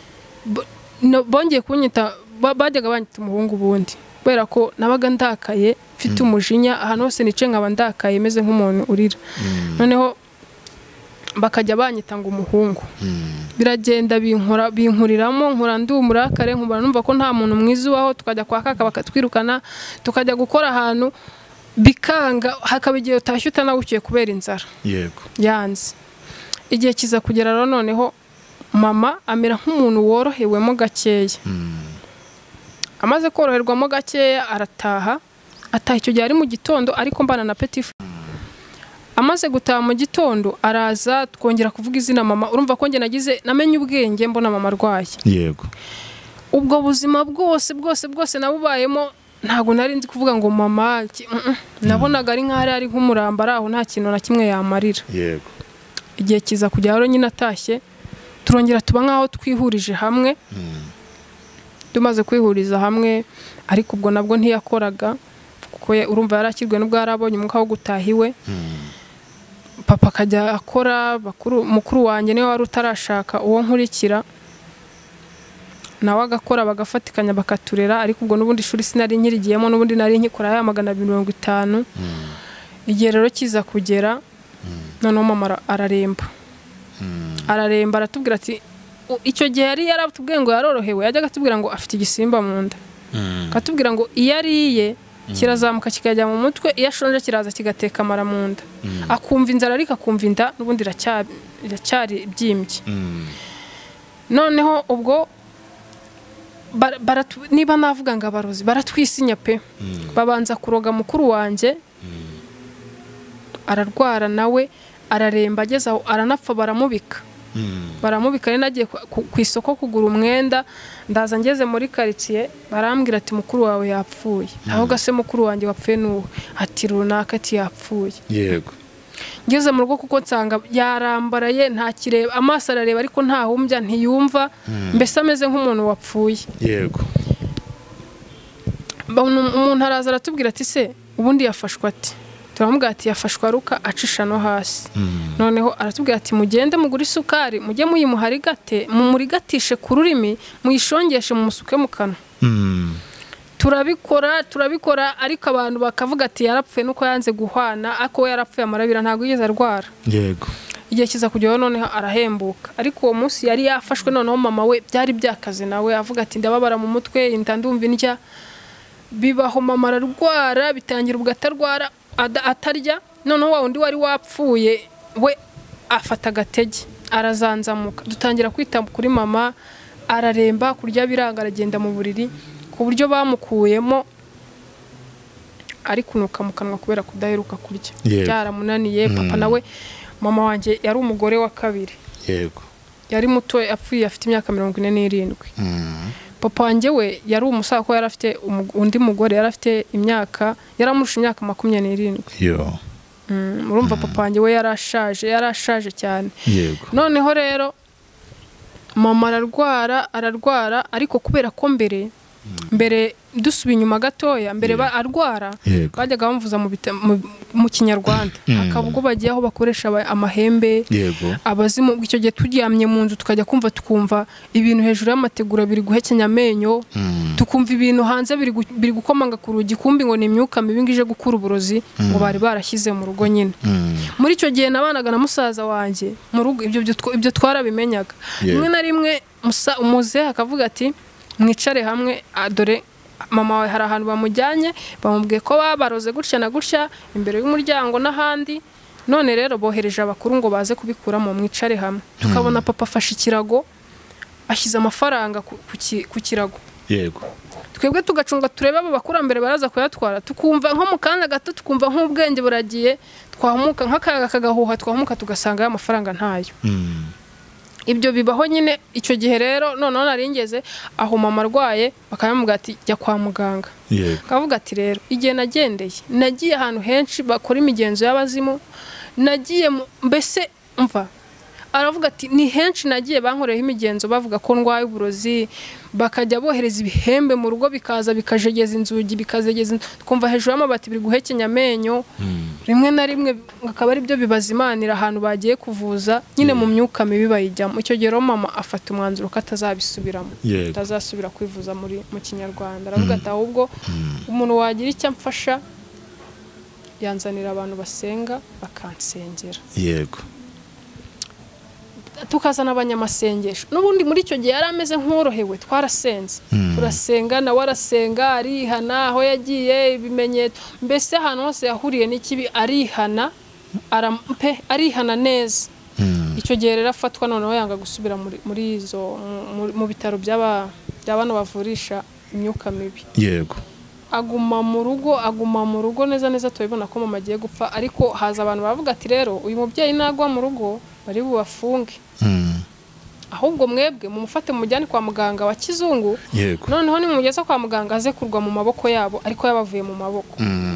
Bongeye kunyita bajyaga banyita umuhungu bundi kubera ko nabaga ndakaye mfite umujinya ahantu hose nice nkaba ndakaye meze nk'umuntu urira. Noneho bakajya banyita ngo umuhungu. Biragenda binkuriramo nkura ndi umurakare nkubana numva ko nta muntu mwiza waho tukajya kwa kaka bakatwirukana tukajya gukora ahantu bikanga hakaba igihe utashyuta nawukiye kubera inzara. Yego. Yanze. Igihe kiza kugera rero noneho mama amera nk'umuntu worohewemo gakeya. Amaze koroherwamo gakeya arataha icyo gihe ari mu gitondo ariko mbana na Petit. Amaze gutaha mu gitondo araza twongera kuvuga izina mama. Urumva ko nge nagize namenye ubwenge mbona mama arwaye. Yego. Ubwo buzima bwose nabubayemo ntago nari nzi kuvuga ngo mama nabonaga ari nk'ari ari nk'umuramba aho nta kintu na kimwe yamarira. Yego. Igihe kiza kujya rero nyine atashye turongera tuba nkaho twihurije hamwe. Tumaze kwihuriza hamwe ariko ubwo nabwo ntiyakoraga kuko urumva yarakirwe n'ubwo yarabonye umwuka wo gutahiwe. Papa akajya akora mukuru wanjye niwe wari utarashaka uwo nkurikira nawe agakora bagafatikanya bakaturera ariko ubwo n'ubundi ishuri sinari nkirigiyemo n'ubundi nari nkikora ya 250. Igihe rero kiza kugera noneho mama araremba. Aratubwira ati icyo gihe yari yaratubwiye ngo yarorohewe yajyaga atubwira ngo afite igisimba mu nda. Akatubwira ngo iyo ariye kirazamuka kikajya mu mutwe iyo ashonje kiraza kigateka amara mu nda. Akumva inzara ariko akumva inda n'ubundi iracyari byimbye. Noneho ubwo niba navuga ngo abarozi baratwisinya pe. Babanza kuroga mukuru wanjye ararwara nawe araremba ageze aho aranapfa baramubika. Baramubika nagiye ku isoko kugura umwenda ndaza ngeze muri quartier barambwira ati mukuru wawe yapfuye. Aho gase mukuru wanjye wapfuye nuwe ati runaka ati yapfuye. Yego. Ngeze mu rugo kuko nsanga yarambaraye nta kireba amaso arareba ariko nta humbya ntiyumva mbese ameze nk'umuntu wapfuye. Yego. Umuntu araza aratubwira ati se ubundi yafashwa ati turamubwira ati yafashwa aruka acisha no hasi. Noneho aratubwira ati mugende mugura isukari mujye muyimuharigate mumurigatishe ku rurimi muyishongeshe mu musuke mu kanwa. Turabikora ariko abantu bakavuga ati yarapfuye nuko yanze guhwana ako yarapfuye amarabira ntago yigeze arwara. Yego. Igihe kiza kujyaho noneho arahembuka ariko uwo munsi yari yafashwe noneho mama we byari byakaze nawe avuga ati ndababara mu mutwe inda ndumva indya bibaho mama ararwara bitangira ubwo atarwara atarya noneho wa undi wari wapfuye we afata agatege arazanzamuka dutangira kwita kuri mama araremba kurya biranga aragenda mu buriri ku buryo bamukuyemo ari kunuka mu kanwa kubera kudaheruka kurya. Byaramunaniye. Papa nawe mama wanjye yari umugore wa kabiri. Yego. Yari muto apfuye afite imyaka 47. Papa wanjye we yari umusaza ko yari afite undi mugore yari afite imyaka yaramurusha imyaka 27. Yo. Urumva papa wanjye we yarashaje cyane. Yego. Noneho rero mama ararwara ariko kubera ko mbere mbere dusubiye inyuma gatoya mbere arwara bajyaga bamuvuza mu kinyarwanda akaba ubwo bagiye aho bakoresha amahembe abazimu icyo gihe turyamye mu nzu tukajya tukumva ibintu hejuru y'amategura biri guhekenya amenyo tukumva ibintu hanze biri gukomanga ku rugi kumbi ngo ni imyuka mibi ngije gukura uburozi ngo bari barashyize mu rugo nyine muri icyo gihe nabanaga na musaza wanjye mu rugo ibyo twarabimenyaga rimwe na rimwe umuze akavuga ati mwicare hamwe dore mama wawe hari ahantu bamujyanye bamubwiye ko babaroze gutya na gutya imbere y'umuryango n'ahandi none rero bohereje abakuru ngo baze kubikuramo mwicare hamwe tukabona papa afashe ikirago ashyize amafaranga ku kirago yego twebwe tugacunga turebe abo bakurambere baraza kuyatwara tukumva nko mu kanya gato tukumva nk'ubwenge buragiye twahumuka nk'akayaga kagahuha twahumuka tugasanga y'amafaranga ntayo ibyo bibaho nyine icyo gihe rero noneho naringeze aho mama arwaye bakamubwira ati jya kwa muganga akavuga ati rero igihe nagiye ahantu henshi bakora imigenzo y'abazimu nagiye mbese mva aravuga ati ni henshi nagiye bankoreyeho imigenzo bavuga ko ndwaye uburozi bakajya bohereza ibihembe mu rugo bikaza bikajegeza inzugi bikazegeza twumva hejuru y'amabati biri guhekenya amenyo rimwe na rimwe akaba ari byo bibazimanira ahantu bagiye kuvuza nyine mu myuka mibi bayijyamo icyo gihe mama afata umwanzuro ko atazabisubiramo atazasubira kwivuza mu kinyarwanda aravuga ati ahubwo umuntu wagira icyo amfasha yanzanira abantu basenga bakansengera yego tukazana abanyamasengesho n'ubundi muri icyo gihe yari ameze nk'urohewe twarasenze turasenga nawe arasenga arihana aho yagiye ibimenyetso mbese ahantu hose yahuriye n'ikibi arihana neza icyo gihe rero afatwa noneho yanga gusubira muri izo mu bitaro by'abantu bavurisha imyuka mibi yego aguma mu rugo neza tubibona ko mama agiye gupfa ariko haza abantu bavuga ati rero uyu mubyeyi nagwa mu rugo bari bubafunge ahubwo mwebwe mumufate mujyane kwa muganga wa kizungu noneho nimugeza kwa muganga aze kurwa mu maboko yabo ariko yabavuye mu maboko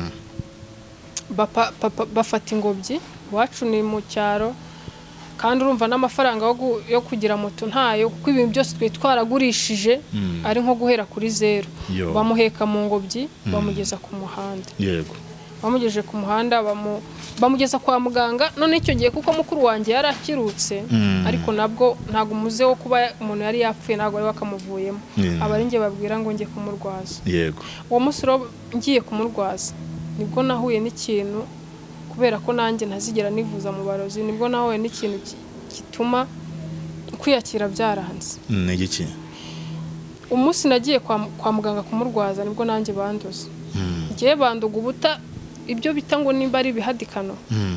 bafata ingobyi wacu ni mu cyaro kandi urumva n'amafaranga yo kugira moto ntayo kuko ibintu byose twaragurishije ari nko guhera kuri zero bamuheka mu ngobyi bamugeza ku muhanda bamugejeje ku muhanda bamugeza kwa muganga none icyo gihe kuko mukuru wanjye yari akirutse ariko nabwo ntago umuze wo kuba umuntu yari yapfuye ntago ari wakamuvuyemo abari nge babwira ngo nge kumurwaza uwo munsi ngiye kumurwaza nibwo nahuye n'ikintu kubera ko nanjye ntazigera nivuza mu barozi nibwo nahuye n'ikintu gituma kwiyakira byaranze n'igiki umunsi nagiye kwa muganga kumurwaza nibwo nanjye banduza ngiye banduga ubuta ibyo bita ngo nimba ari ibihadikano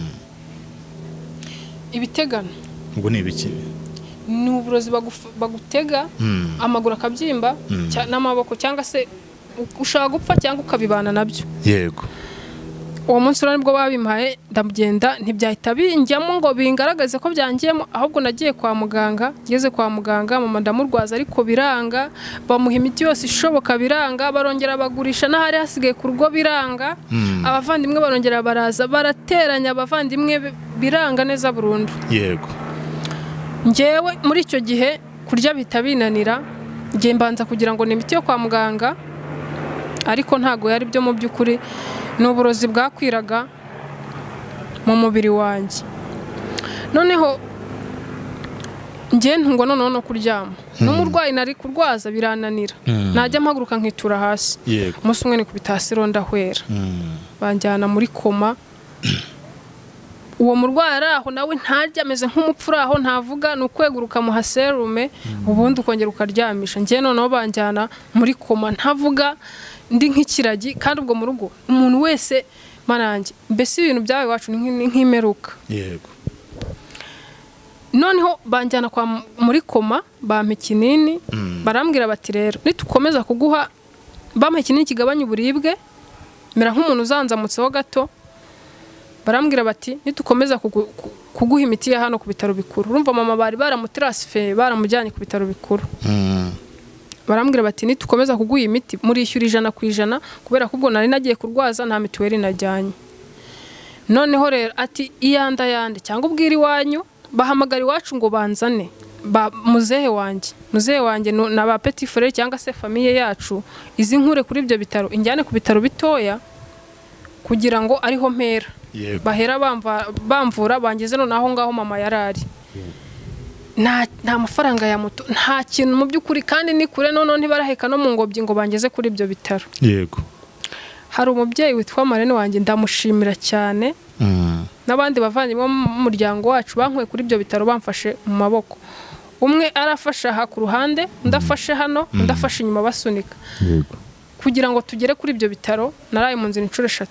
ibitegano ubwo ni ibiki ni uburozi bagutega amaguru akabyimba n'amaboko cyangwa se ushaka gupfa cyangwa ukabibana nabyo yego uwo munsi rero nibwo babimpaye ndagenda ntibyahita binjyamo ngo bingaragaze ko byangiyemo ahubwo nagiye kwa muganga ngeze kwa muganga mama ndamurwaza ariko biranga bamuha imiti yose ishoboka biranga barongera bagurisha n'ahari hasigaye ku rugo biranga abavandimwe barongera baraza barateranya abavandimwe biranga neza burundu yego ngewe muri icyo gihe kurya bihita binanira ngiye mbanza kugira ngo ni imiti yo kwa muganga ariko ntago yari byo mu by'ukuri n'uburozi bwakwiraga mu mubiri wanjye noneho ngiye ntungwa noneho no kuryama n'umurwayi nari kurwaza birananira najya mpaguruka nkitura hasi umunsi umwe nikubita hasi ndahwera banjyana muri koma uwo murwayi ari aho nawe ntarya ameze nk'umupfura aho ntavuga ni ukweguruka muha serume ubundi ukongera ukaryamisha ngiye noneho banjyana muri koma ntavuga ndi nk'ikiragi kandi ubwo mu rugo umuntu wese marange mbese ibintu byawe iwacu ni nk'imeruka yego noneho banjyana muri koma bampa ikinini barambwira bati rero nitukomeza kuguha bampa ikinini kigabanya uburibwe mera nk'umuntu uzanzamutseho gato barambwira bati nitukomeza kuguha imiti ya hano ku bitaro bikuru urumva mama bari baramutransfert baramujyanye ku bitaro bikuru barambwira bati nitukomeza kuguha imiti murishyura 100% kubera ko ubwo nari nagiye kurwaza nta mituweli najyanye noneho rero ati iyanda yande cyangwa ubwira iwanyu bahamagara iwacu ngo banzane muzehe wanjye na ba petit frère cyangwa se famille yacu izi nkure kuri ibyo bitaro injyane ku bitaro bitoya kugira ngo ariho mpera bahera bamvura bangeze no naho ngaho mama yarari nta mafaranga ya moto nta kintu mu by'ukuri kandi ni kure none ntibaraheka no mu ngobyi ngo bangeze kuri ibyo bitaro. Yego. Hari umubyeyi witwa Marene wanjye ndamushimira cyane n'abandi bavandimwe mu muryango wacu bankuye kuri ibyo bitaro bamfashe mu maboko. Umwe arafasha aha ku ruhande ndafashe hano ndafashe inyuma basunika kugira ngo tugere kuri ibyo bitaro. Naraye mu nzira inshuro 3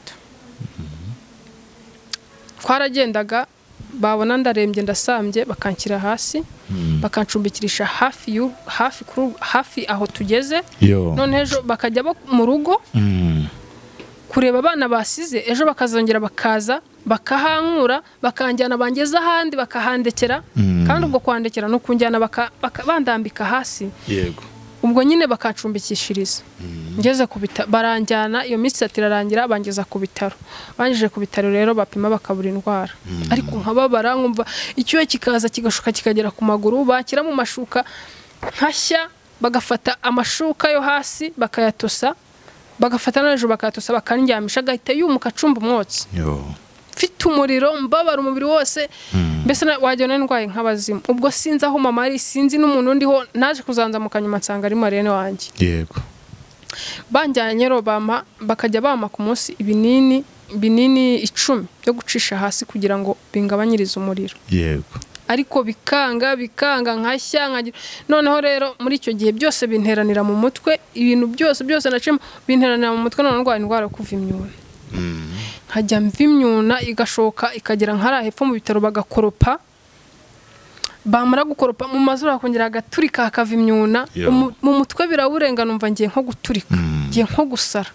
twaragendaga babona ndarembye ndasambye bakanshyira hasi bakancumbikirisha hafi aho tugeze none ejo bakajya mu rugo kureba abana basize ejo bakazongera bakaza bakahankura bakanjyana bangeza ahandi bakahandekera kandi ubwo kwandekera no kunjyana bandambika hasi. Yego. Ubwo nyine bakacumbikishiriza ngeze ku bitaro baranjyana iyo minsi atirarangira bangeza ku bitaro banjije ku bitaro rero bapima bakabura indwara ariko nkababara nkumva icyo kikaza kigashuka kikagera ku maguru bakira mu mashuka nkashya bagafata amashuka yo hasi bakayatosa bagafata n'ejo bakayatosa bakandyamisha gahita yumuka acumba umwotsi mfite umuriro mbabara umubiri wose mbese wajyana n'indwaye nk'abazimu. Ubwo sinzi aho mama ari sinzi n'umuntu ndiho naje kuzanza mu kanyuma nsanga ari Marene wanjye. Yego. Banjyanye rero bakajya bama ku munsi ibinini 10 byo gucisha hasi kugira ngo bingabanyirize umuriro. Yego. Ariko bikanga nkashya noneho rero muri icyo gihe byose binteranira mu mutwe ibintu byose nacemo binteranira mu mutwe none ndwaye indwara yo kuva imyuna. Nkajya mva imyuna igashoka ikagera nkara hepfo mu bitaro bagakoropa bamara gukoropa mu mazuru akongera agaturika akava imyuna mu mutwe birawurenga numva ngiye nko guturika ngiye nko gusara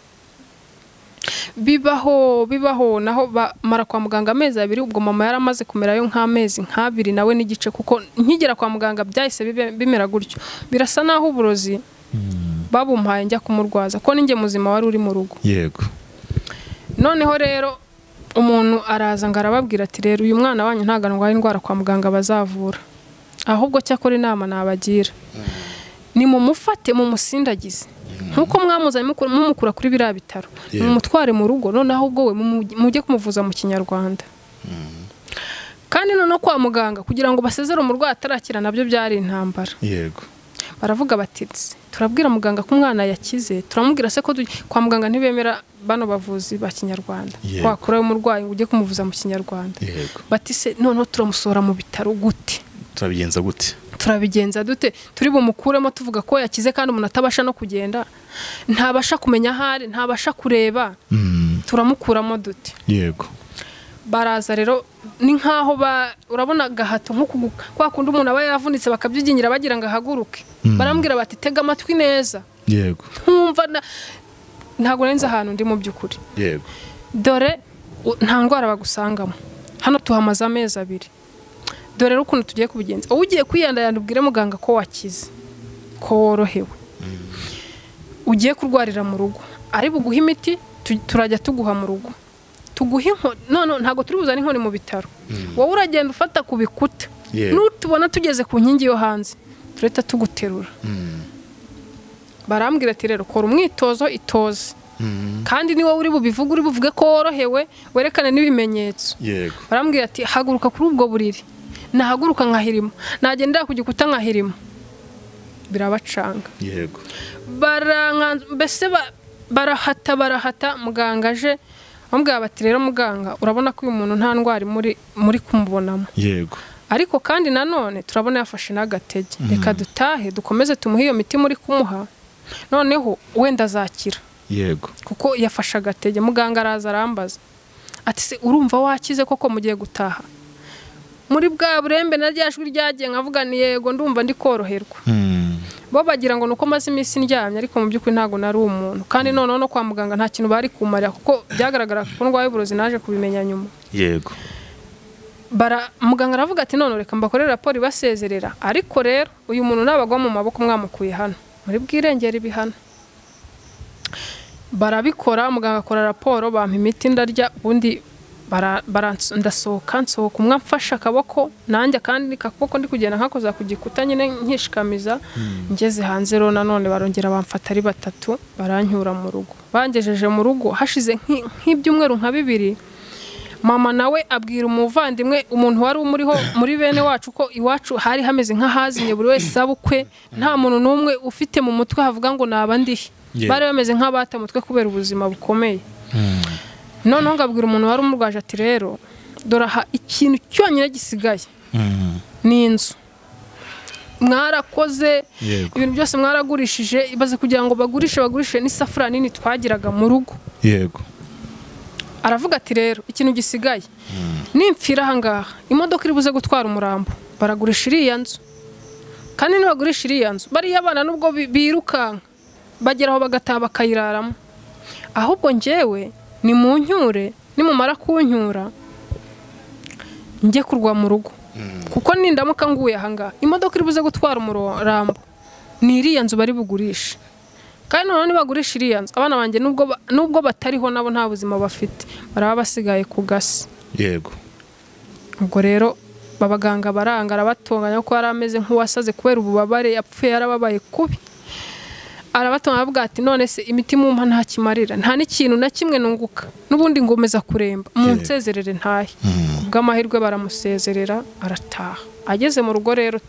bibaho naho mara kwa muganga amezi 2 ubwo mama yaramaze kumerayo nk'amezi 2 nawe n'igice kuko nkigera kwa muganga byahise bimera gutyo birasa naho uburozi babumpaye njya kumurwaza ko ninge muzima wari uri mu rugo. Yego. Noneho rero umuntu araza ngarababwira ati rero uyu mwana wanyu ntago ndwaye indwara kwa muganga bazavura ahubwo cyakora inama nabagira ni mumufate mu musindagize nkuko mwamuzanye mumukura kuri biriya bitaro mumutware mu rugo none ahubwo we mujye kumuvuza mu Kinyarwanda kandi none kwa muganga kugira ngo basezere umurwayi atarakira nabyo byari intambara. Yego. Baravuga bati turabwira muganga ko umwana yakize turamubwira se ko kwa muganga ntibemera bano bavuzi ba Kinyarwanda wakora umurwayi ujye kumuvuza mu Kinyarwanda. Bati se none turamusohora mu bitaro gute turabigenza dute turi bumukuremo tuvuga ko yakize kandi umuntu atabasha no kugenda ntabasha kumenya ahari ntabasha kureba turamukuramo dute. Yego. Baraza rero ni nkaho urabona gahato nko kwa kundi umuntu aba yavunitse bakabyigingira bagira ngo ahaguruke barambwira bati tega amatwi neza. Yego. Ntumva ntago nenza ahantu ndi mu byukuri. Yego. Dore nta ndwara bagusangamo hano tuhamaze amezi 2 dore ukuntu tugiye kubigenza ugiye kwiyandayanda ubwire muganga ko wakize ko worohewe ugiye kurwarira mu rugo ari buguha imiti turajya tuguha mu rugo tuguha none ntago turi buzane inkoni mu bitaro wowe uragenda ufata ku bikuta nutubona tugeze ku nkingi yo hanze tureta tuguterura. Barambwira ati rero kora umwitozo itoze kandi ni wowe uri buvuge ko worohewe werekane n'ibimenyetso. Yego. Barambwira ati haguruka kuri ubwo buriri nahaguruka nkahirimo nagendera ku gikuta nkahirimo birabacanga. Yego. Mbese barahata muganga aje bambwira bati rero muganga urabona ko uyu muntu nta ndwara muri kumubonamo. Yego. Ariko kandi nanone turabona yafashe n'agatege reka dutahe dukomeze tumuhe iyo miti muri kumuha noneho wenda azakira. Yego. Kuko yafashe agatege muganga araza arambaza ati se urumva wakize koko mugiye gutaha muri bwa burembe naryajwi ryagiye nkavuga ni yego ndumva ndi koroherwa. Bo bagira ngo nuko maze iminsi ndyamye ariko mu byukuri ntago nari umuntu kandi none no kwa muganga nta kintu bari kumarira kuko byagaragara ko ndwaye uburozi naje kubimenya nyuma. Yego. Muganga aravuga ati none reka mbakorera raporo ibasezerera ariko rero uyu muntu nabagwa mu maboko mwamukuye hano muri bwirengera ibihano. Barabikora muganga akora raporo bampa imiti ndarya ubundi ndasohoka umwe amfasha akaboko nanjye kandi kakuboko ndi kugenda nkakoza ku gikuta nyine nkishikamiza ngeze hanze rero nanone barongera bamfata ari batatu baranyura mu rugo bangejeje mu rugo hashize nk'ibyumweru nka 2 mama nawe abwira umuvandimwe umuntu wari umuriho muri bene wacu ko iwacu hari hameze nk'ahazinye buri wese sabukwe nta muntu n'umwe ufite mu mutwe havuga ngo nabandihe bari bameze nk'abata mutwe kubera ubuzima bukomeye none ngabwira umuntu wari umurwaje ati rero doraha ikintu cyonyine gisigaye ni inzu mwarakoze ibintu byose mwaragurishije ibaze kugira ngo bagurishe n'isafuriya nini twagiraga mu rugo yego aravuga ati rero ikintu gisigaye nimfira hangaha imodoka iri buze gutwara umurambo baragurisha iriya nzu kandi nibagurisha iriya nzu bariya abana nubwo birukanka bageraho bagataha bakayiraramo ahubwo njyewe ni mu nyure nimumara kunyura njye kurwa mu rugo kuko nindamuka nguye ahangaha imodoka iri buze gutwara umurambo ni iriya nzu bari bugurisha kandi none bagurisha iriya nzu abana banjye nubwo batariho nabo nta buzima bafite baraba basigaye ku gasi yego ubwo rero babaganga barangara batonganya ko yari ameze nk'uwasaze kubera ububabare yapfuye yarababaye kubi arabatonga avuga ati none se imiti mumpa nta kimarira nta n'ikintu na kimwe nunguka nubundi ngomeza kuremba munsezerere ntahe bw'amahirwe baramusezerera arataha ageze mu rugo rero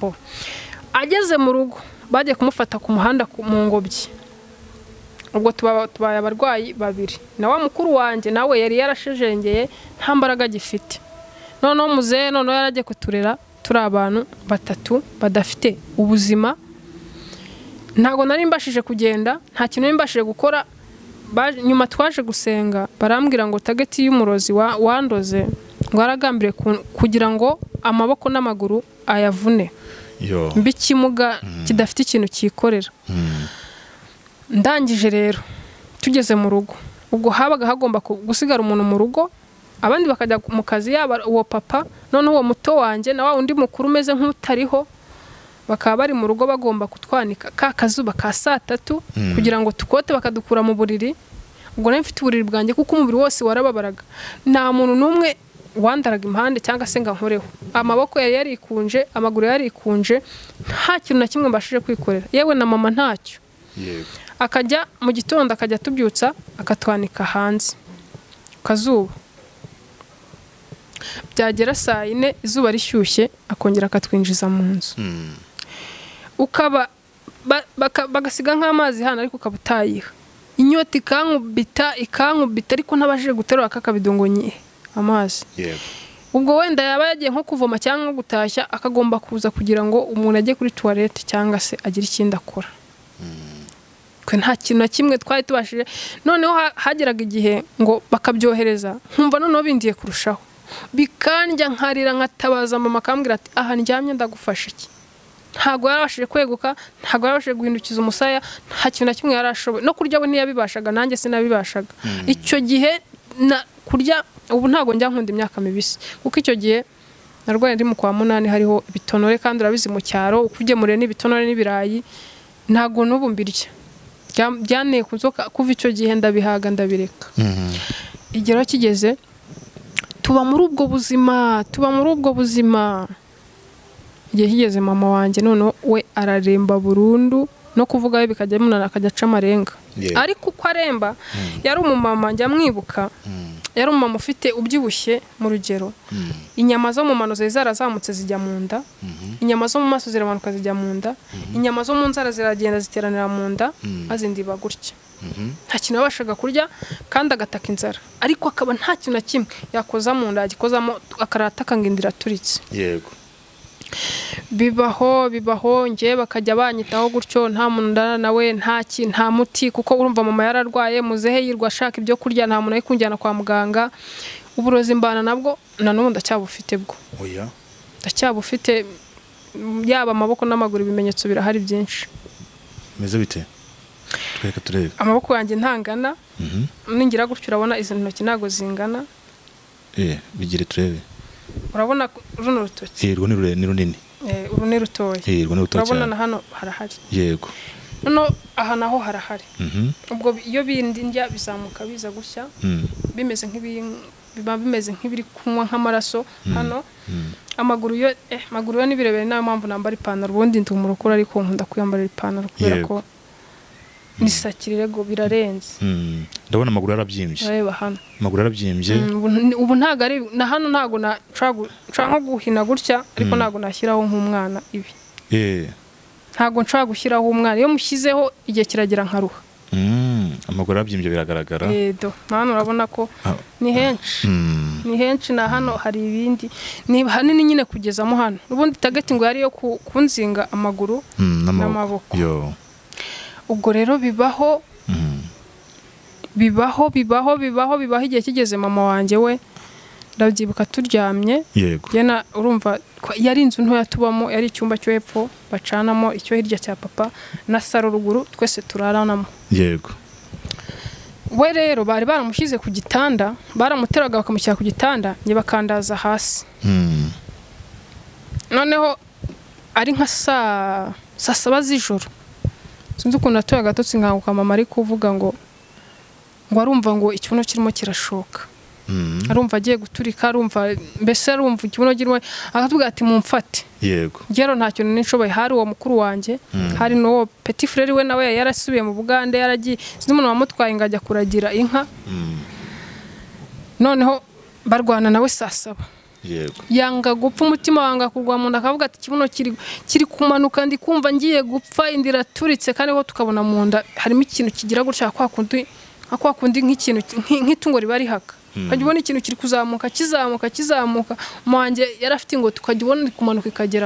ageze mu rugo bagiye kumufata ku muhanda mu ngobyi ubwo tubaye abarwayi 2 na wa mukuru wanjye nawe yari yarashejengeye nta mbaraga gifite noneho muzehe noneho yaragiye kuturera turi abantu 3 badafite ubuzima ntago nari mbashije kugenda nta kintu nimbashije gukora nyuma twaje gusenga barambwira ngo tageti y'umurozi wandoze ngo aragambire kugira ngo amaboko n'amaguru ayavune mbikimuga kidafite ikintu kikorera ndangije rero tugeze mu rugo ubwo habaga hagomba gusigara umuntu mu rugo abandi bakajya mu kazi yaba uwo papa none uwo muto wanjye na wa undi mukuru umeze nk'utariho bakaba bari mu rugo bagomba kutwanika kazuba ka 3 kugira ngo tukote bakadukura mu buriri ubwo nari mfite uburiri bwanjye kuko umubiri wose warababaraga nta muntu n'umwe wandaraga impande cyangwa se nkankoreho amaboko yari yarikunje amaguru yarikunje nta kintu na kimwe mbashije kwikorera yewe na mama ntacyo akajya mu gitondo akajya tubyutsa akatwanika hanze kazuba byagera saa 4 izuba rishyushye akongera akatwinjiza mu nzu ukaba bagasiga nk'amazi hano ariko ukabutayiha inyota ikankubita ariko ntabashije guterura akakabidongo nyihe amazi ubwo wenda yaba yagiye nko kuvoma cyangwa gutashya akagomba kuza kugira ngo umuntu ajye kuri toilette cyangwa se agire ikindi akora kwe nta kintu na kimwe twari tubashije noneho hageraga igihe ngo bakabyohereza nkumva noneho bindiye kurushaho bikandya nkarira nkatabaza mama akambwira ati aha ndyamye ndagufasha iki ntago yarabashije kweguka ntago yarabashije guhindukiza umusaya nta kintu na kimwe yarashoboye no kurya we ntiyabibashaga nanjye sinabibashaga icyo gihe kurya ubu ntago njya nkunda imyaka mibisi kuko icyo gihe narwaye ndi mu kwa 8 hariho ibitonore kandi urabizi mu cyaro ukugemurire n'ibitonore n'ibirayi ntago n'ubu mbirya byane kuzoka kuva icyo gihe ndabihaga ndabireka igero kigeze tuba muri ubwo buzima igihe kigeze mama wanjye none we araremba burundu no kuvuga we bikajya munana akajya aca amarenga ariko uko aremba yari umumama njya mwibuka yari umumama ufite ubyibushye mu rugero inyama zo mu mano zarazamutse zijya mu nda inyama zo mu maso ziramanuka zijya mu nda inyama zo mu nzara ziragenda ziteranira mu nda azindi bagurya nta kintu yabashaga kurya kandi agataka inzara ariko akaba nta kintu na kimwe yakoza mu nda agikozamo akarataka ngo indira turitse yego bibaho ngiye bakajya banyitaho gutyo nta muntu nawe nta muti kuko urumva mama yararwaye muzehe yirwa ashaka ibyo kurya nta muntu ayikunjyana kwa muganga uburozi mbana nabwo nanubu ndacyabufite bwo oya ndacyabufite yaba amaboko n'amaguru ibimenyetso birahari byinshi meze bite tweka turebe amaboko yanjye ntangana ningira gutyo urabona izo ntoki nago zingana bigire turebe urabona runo rutoki rwo ni runini uru ni rutoya rwo ni rutoya urabona na hano harahari yego no aha naho harahari ubwo iyo bindi ndya bizamuka biza gushya bimeze biba bimeze nk'ibiri kunywa nk'amaraso hano amaguru yo nibirebere nayo mpamvu nambara ipantaro ubundi ndi umurokore ariko nkunda kwiyambara ipantaro kubera ko nisakirire go birarenze ndabona amaguru yarabyimbye reba hano amaguru yarabyimbye ubu ntago ari na hano ntago na nshaka guhina gutya ariko ntago nashyiraho nk'umwana ibi ntago nshaka gushyiraho umwana iyo mushyizeho igihe kiragira nkaruha amaguru yarabyimbye biragaragara hano urabona ko ni henshi na hano hari ibindi ni hanini nyine kugezamo hano ubundi target ngo yari yo kunzinga amaguru n'amaboko ubwo rero bibaho igihe kigeze mama wanjye we ndabyibuka turyamye yena urumva yari inzu ntoya tubamo yari icyumba cyo hepfo bacanamo icyo hirya cya papa na saro ruguru twese turaranamo we rero bari baramushyize ku gitanda baramuteraga bakamushyira ku gitanda nge bakandaza hasi noneho ari nka saa 7 z'ijoro sinzi ukuntu atoye agatotsi nkanguka mama ari kuvuga ngo arumva ngo ikibuno kirimo kirashoka arumva agiye guturika arumva mbese arumva ikibuno kirimo akatubwira ati mumfate gero nta kintu nishoboye hari uwo mukuru wanjye hari no petit frère we nawe yarasubiye mu Bugande yaragiye sinzi umuntu wamutwaye ngajya kuragira inka noneho barwana nawe saa 7 yanga gupfa umutima wanga kurwa mu nda akavuga ati kibuno kiri kumanuka ndi kumva ngiye gupfa indira turitse kandi ho tukabona mu nda harimo ikintu kigira gutya kwa kundi nk'ikintu nk'itungo ribari haka kajibona ikintu kiri kuzamuka mwanje yarafite ngo tukajibona kumanuka ikagera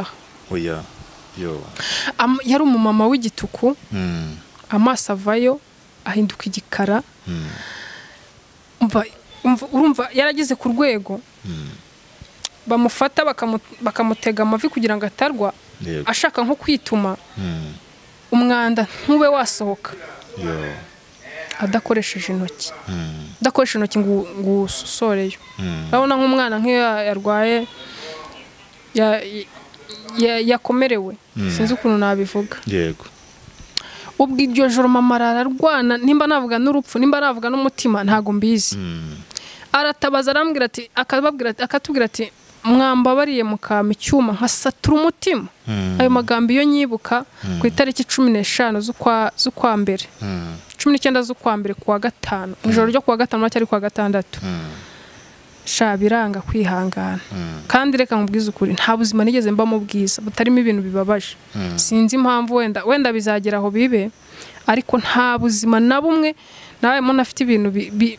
yari umumama w'igituku amaso avayo ahinduka igikara urumva yarageze ku rwego bamufata bakamutega amavi kugira ngo atarwa ashaka nko kwituma umwanda ntube wasohoka adakoresheje intoki ngo usoreyo urabona nk'umwana nk'iyo yarwaye yakomerewe sinzi ukuntu nabivuga ubwo iryo joro mama ararwana nimba navuga n'urupfu nimba navuga n'umutima ntago mbizi aratabaza arambwira ati akatubwira ati mwambabariye mukama icyuma nkasatura umutima ayo magambo iyo nyibuka ku itariki 15 z'ukwa mbere 19 z'ukwa mbere kuwa gatanu ijoro ryo kuwa gatanu cyari kuwa gatandatu shabiranga kwihangana kandi reka nkubwiza ukuri nta buzima nigeze mba mu bwiza butarimo ibintu bibabaje sinzi impamvu wenda bizagera aho bibe ariko nta buzima na bumwe nawe mo nafite ibintu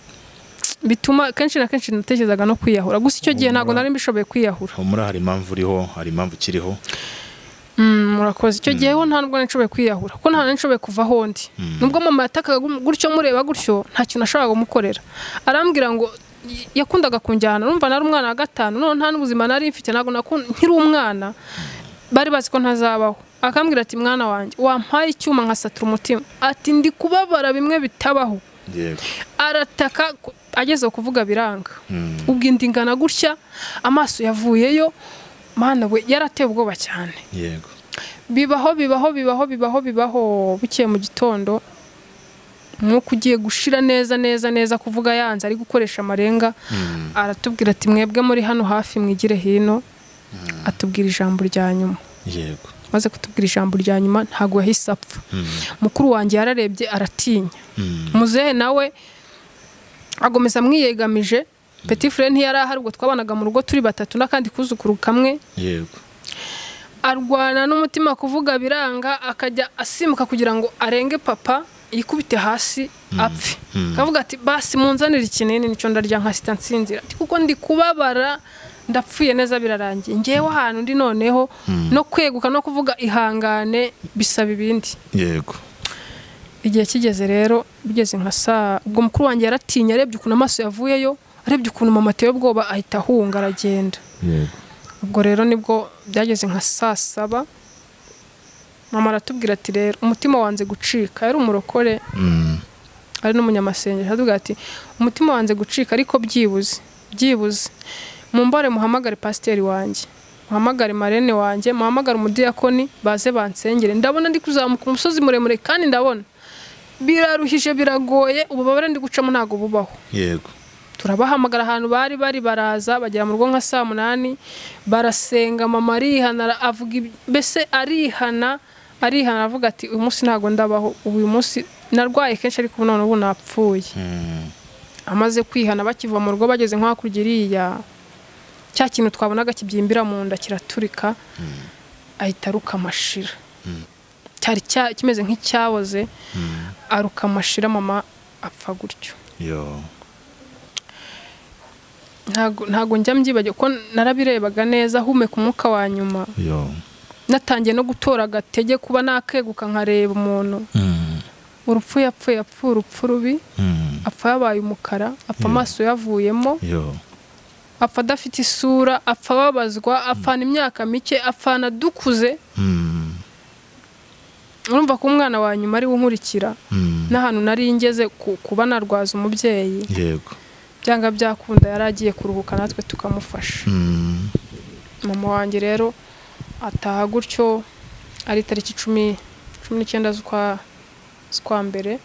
bituma kenshi na kenshi natekerezaga no kwiyahura gusa icyo gihe ntago nari mbishoboye kwiyahura muri hari impamvu uriho hari impamvu kiriho murakoze icyo gihe ho nta nubwo nishoboye kwiyahura ko nta nishoboye kuva hondi nubwo mama yatakaga gutyo mureba gutyo nta kintu ashaka kumukorera arambwira ngo yakundaga kunjyana numva nari umwana wa gatanu none nta n'ubuzima nari mfite ntago nkiri umwana bari bazi ko ntazabaho akambwira ati mwana wanjye wampaye icyuma nkasatura umutima ati ndi kubabara bimwe bitabaho arataka ageze kuvuga biranga ubwo indingana gutya amaso yavuyeyo mana we yarateye ubwoba cyane bibaho bukiye mu gitondo nuko ugiye gushira neza kuvuga yanze ari gukoresha amarenga aratubwira ati mwebwe muri hano hafi mwigire hino atubwira ijambo rya nyuma maze kutubwira ijambo rya nyuma ntago yahise apfa mukuru wanjye yararebye aratinya muzehe nawe agomeza mwiyegamije petit frère ntiyari ahari ubwo twabanaga mu rugo turi batatu n'akandi kuzukuru kamwe arwana n'umutima kuvuga biranga akajya asimuka kugira ngo arenge papa yikubite hasi apfe akavuga ati basi munzanira ikinini nicyo ndarya nkasita nsinzira kuko ndi kubabara ndapfuye neza birarangiye ngewe ahantu ndi noneho no kweguka no kuvuga ihangane bisaba ibindi igihe kigeze rero bigeze nka saa ubwo mukuru wanjye yaratinya arebye ukuntu amaso yavuyeyo arebye ukuntu mama ateye ubwoba ahita ahunga aragenda ubwo rero nibwo byageze nka saa 7 mama aratubwira ati rero umutima wanze gucika yari umurokore ari n'umunyamasengesho atubwira ati umutima wanze gucika ariko byibuze mumbare muhamagare pasiteri wanjye muhamagare marene wanjye muhamagare umudiyakoni baze bansengere ndabona ndi kuzamuka umusozi muremure kandi ndabona biraruhije biragoye ububabare ndi gucamo ntago bubaho turabahamagara ahantu bari baraza bagera mu rugo nka 8 barasenga, mama arihana avuga mbese arihana avuga ati uyu munsi ntago ndabaho, uyu munsi narwaye kenshi ariko none ubu napfuye. Amaze kwihana bakiva mu rugo bageze nka kugiriya cya kintu twabonaga kibyimbira mu nda kiraturika, ahita aruka amashira. Cyari kimeze nk'icyaboze, aruka amashira, mama apfa gutyo. Ntago njya mbyibagiwe ko narabirebaga neza, humeka umwuka wa nyuma. Natangiye no gutora agatege kuba nakeguka nkareba umuntu. Urupfu yapfuye urupfu rubi, apfa yabaye umukara, apfa amaso yavuyemo, apfa adafite isura, apfa babazwa, apfana imyaka mike, apfana dukuze. Urumva ko umwana wa nyuma ari we unkurikira n'ahantu nari ngeze kuba narwaza umubyeyi. Yego. Byanga byakunda yaragiye kuruhuka natwe tukamufasha. Mama wanjye rero ataha gutyo ari tariki 19 z'ukwa mbere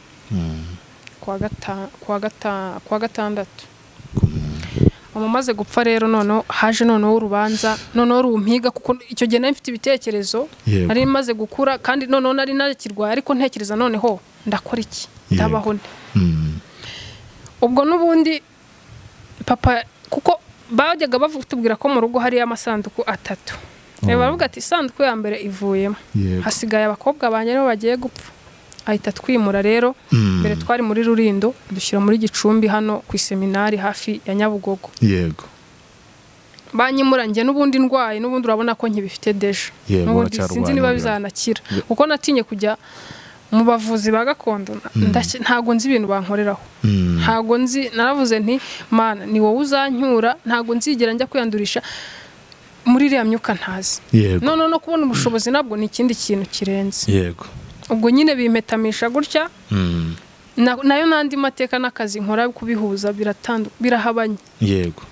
kwa gatandatu. Mama maze gupfa rero noneho haje noneho urubanza, noneho rumpiga kuko icyo gihe nari mfite ibitekerezo, nari maze gukura kandi noneho nari nakirwaye, ariko ntekereza noneho ndakora iki, ndabaho nde. Ubwo nubundi papa kuko bajyaga bavutubwira ko mu rugo hari amasanduku 3. Baravuga ati isanduku ya mbere ivuyemo, hasigaye abakobwa banye nibo bagiye gupfa. Ahita twimura rero, mbere twari muri Rurindo dushyira muri Gicumbi hano ku seminari hafi ya Nyabugogo. Yego. Banyimura nge nubundi ndwaye, nubundi urabona ko nkibifite deja. Nubundi sinzi niba bizanakira kuko natinye kujya mu bavuzi ba gakondo, ntago nzi ibintu bankoreraho. Ntago nzi, naravuze nti mana ni wowe uzancyura, ntago nzigera njya kwiyandurisha muri iriya myuka ntazi. None no kubona ubushobozi nabwo ni ikindi kintu kirenze. Yego. Ubwo nyine bimetamisha gutya, nayo nandi mateka n'akazi nkora kubihuza birahabanye. Yego.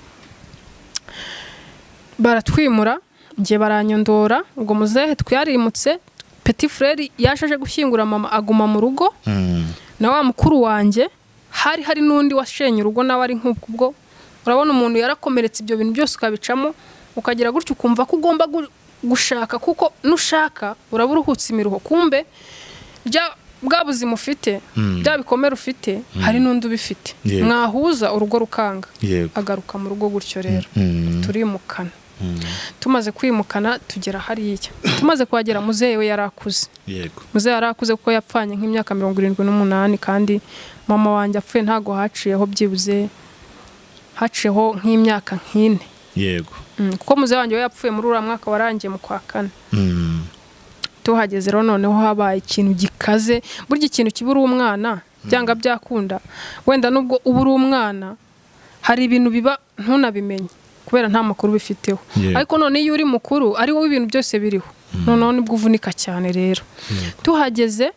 Baratwimura, ngiye baranyondora, ubwo muzehe twarimutse, petit frère yashaje gushyingura mama aguma mu rugo. Na wa mukuru wanjye hari n'undi washenye urugo nawe ari nk'ubwo. Urabona umuntu yarakomeretse ibyo bintu byose ukabicamo, ukagira gutyo ukumva ko ugomba gushaka, kuko nushaka uraburuhutse imiruho, kumbe bwa buzima ufite, bya bikomere ufite, hari n'undi ubifite. Mwahuza urugo rukanga, agaruka mu rugo gutyo rero. Turimukana. Tumaze kwimukana tugera hariya. Tumaze kuhagera muzehe we yarakuze. Yego. Muzehe yarakuze kuko yapfanye nk'imyaka 78 kandi mama wanjye apfuye ntago haciyeho byibuze, haciyeho nk'imyaka 4. Yego. Kuko muzehe wanjye we yapfuye muri uriya mwaka warangiye mu kwa 4. Tuhageze rero noneho habaye ikintu gikaze. Burya ikintu kibura umwana byanga byakunda, wenda nubwo ubura umwana hari ibintu biba ntunabimenye kubera nta makuru bifiteho. Ariko none iyo uri mukuru ari wowe ibintu byose biriho, noneho nibwo uvunika cyane rero. Tuhageze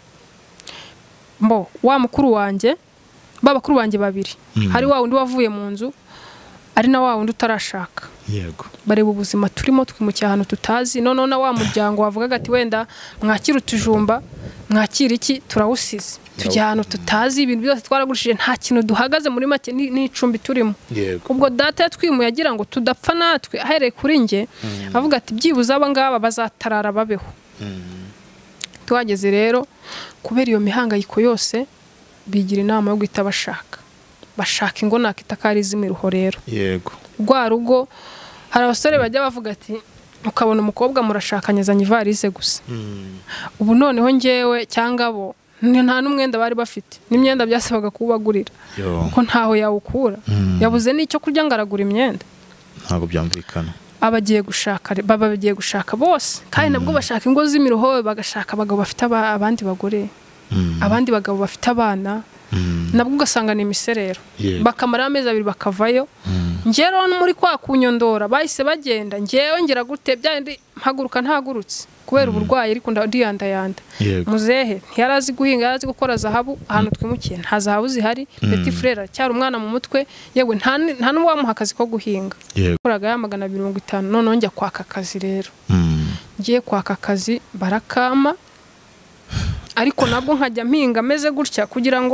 wa mukuru wanjye, bakuru banjye babiri, hari wa wundi wavuye mu nzu, ari na wa wundi utarashaka. Yego. Bareba ubuzima turimo twimukiye ahantu tutazi, noneho na wa muryango wavugaga ati wenda mwakira utujumba, mwakira iki, turawusize tujya ahantu tutazi, ibintu byose twaragurishije, nta kintu duhagaze muri make n'icumbi turimo. Ubwo data yatwimuye agira ngo tudapfa natwe, ahereye kuri nge avuga ati byibuze aba ngaba bazatarara babeho. Tuhageze rero kubera iyo mihangayiko yose, bigira inama yo guhita bashaka ingo nakita kari zimiruho rero. Yego. Rwa rugo hari abasore bajya bavuga ati ukabona umukobwa murashakanyezanya ivarise gusa. Ubu noneho ngewe cyangwa bo nta n'umwenda bari bafite, n'imyenda byasabaga kubagurira kuko ntaho yawukura. Yabuze n'icyo kurya ngaragura imyenda, ntago byamvikana. Baba bagiye gushaka bose, kandi nabwo bashaka ingo z'imiruho, bagashaka abagabo bafite abandi bagore, abandi bagabo bafite abana, nabwo ugasanga ni imiserero. Bakamara amezi 2 bakavayo. Ngero no muri kwa kunyondora bahise bagenda, ngewe ngira gute byandi mpaguruka ntagurutse kubera uburwayi, ariko ndiyandayanda. Muzehe ntiyarazi guhinga, yarazi gukora zahabu, ahantu twimukiye nta zahabu zihari. Petit frère cyari umwana mu mutwe, yewe nta n'umwe wamuha akazi ko guhinga. Koraga ya 250, none njya kwaka akazi rero. Ngiye kwaka akazi barakama, ariko nabwo nkajya mpinga meze gutya kugira ngo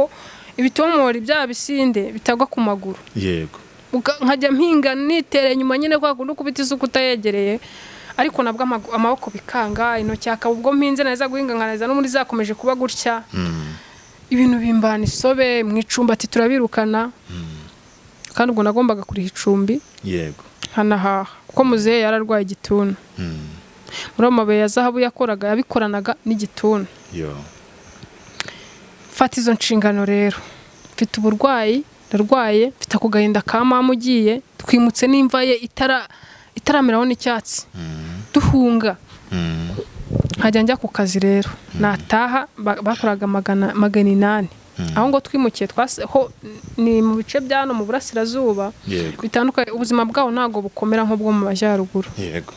ibitomori bya bisinde bitagwa ku maguru. Yego. Nkajya mpinga nitere nyuma nyine kwa kundi kubita isuku utayegereye, ariko nabwo amaboko bikanga, intoki akaba ubwo mpinze neza guhinga nkaneza no muri zakomeje kuba gutya. Ibintu bimbana isobe mu icumbi ati turabirukana. Kandi ubwo nagombaga kuri icumbi. Yego. Hanaha kuko muzehe yararwaye igituntu. Muri amabuye ya zahabu yakoraga yabikoranaga n'igituntu. Yo. Fata izo nshingano rero. Mfite uburwayi, ndarwaye, mfite akugahinda ka mama ugiye, twimutse n'imva ye itarameraho n'icyatsi. Duhunga. Nkajya njya ku kazi rero. Nataha bakoraga 800. Aho ngo twimukiye ho ni mu bice byano mu burasirazuba bitandukanye, ubuzima bwaho ntago bukomera nk'ubwo mu majyaruguru. Yego.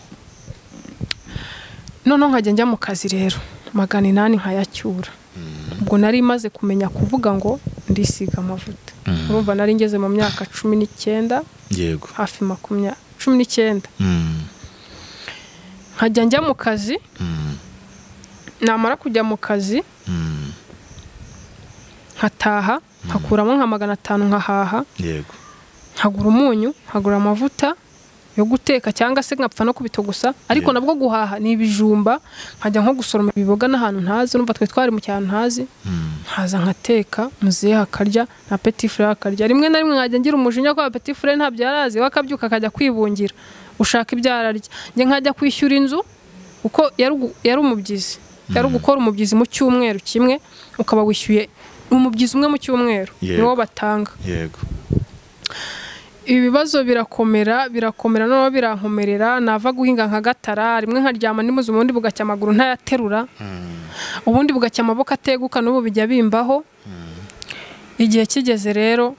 None nkajya njya mu kazi rero 800 nkayacyura. Ubwo nari maze kumenya kuvuga ngo ndisiga amavuta. Urumva nari ngeze mu myaka 19. Yego. Hafi 19. Nkajya njya mu kazi. Namara kujya mu kazi. Nkataha nkakuramo nka 500 nkahaha. Yego. Nkagura umunyu, nkagura amavuta yo guteka cyangwa se nkapfa no kubitogusa, ariko nabwo guhaha ni ibijumba. Nkajya nko gusoroma ibiboga n'ahantu ntazi, numva twe twari mu cyane ntazi. Haza nkateka, muzehe akarya na petit frère akarya. Rimwe na rimwe nkajya ngira umujinya ko petit frère ntabyo yarazi, wakabyuka akajya kwibungira ushaka ibyararya. Nge nkajya kwishyura inzu uko yari umubyizi. Yari gukora umubyizi mu cyumweru kimwe, ukaba wishyuye umubyizi umwe mu cyumweru. Niwo batanga. Yego. Ibibazo birakomera no birankomerera. Nava guhinga nka gatara, rimwe nkaryama nimuze ubundi bugacya amaguru ntayaterura. Ubundi bugacya amaboko ateguka n'ubu bijya bimbaho. Igihe kigeze rero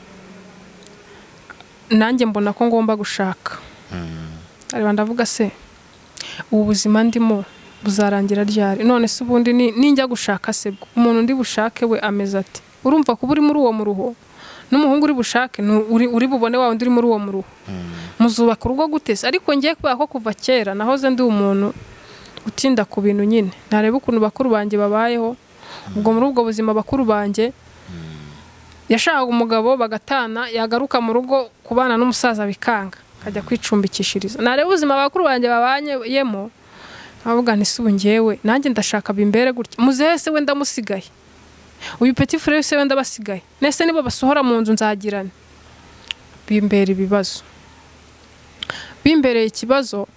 nanjye mbona ko ngomba gushaka. Ariba ndavuga se ubu buzima ndimo buzarangira ryari? None se ubundi ninjya gushaka se umuntu ndi bushake we ameze ati? Urumva ko buri muri uwo muruho n'umuhungu uri bushake uri bubone wawe ndi muri uwo muruho. Muzubaka urugo gutese? Ariko ngiye kubera ko kuva kera nahoze ndi umuntu utinda ku bintu nyine. Nareba ukuntu bakuru banjye babayeho. Ubwo muri ubwo buzima bakuru banjye yashaka umugabo bagatana, yagaruka mu rugo kubana n'umusaza bikanga, akajya kwicumbikishiriza. Nareba ubuzima bakuru banjye babanyemo, avuga nti subu ngewe nanjye ndashaka bimbere gutya. Muzehe se we ndamusigaye, uyu petit frère se we ndabasigaye, nese nibo basohora mu nzu nzagirana. Bimbere ibibazo. Bimbereye ikibazo,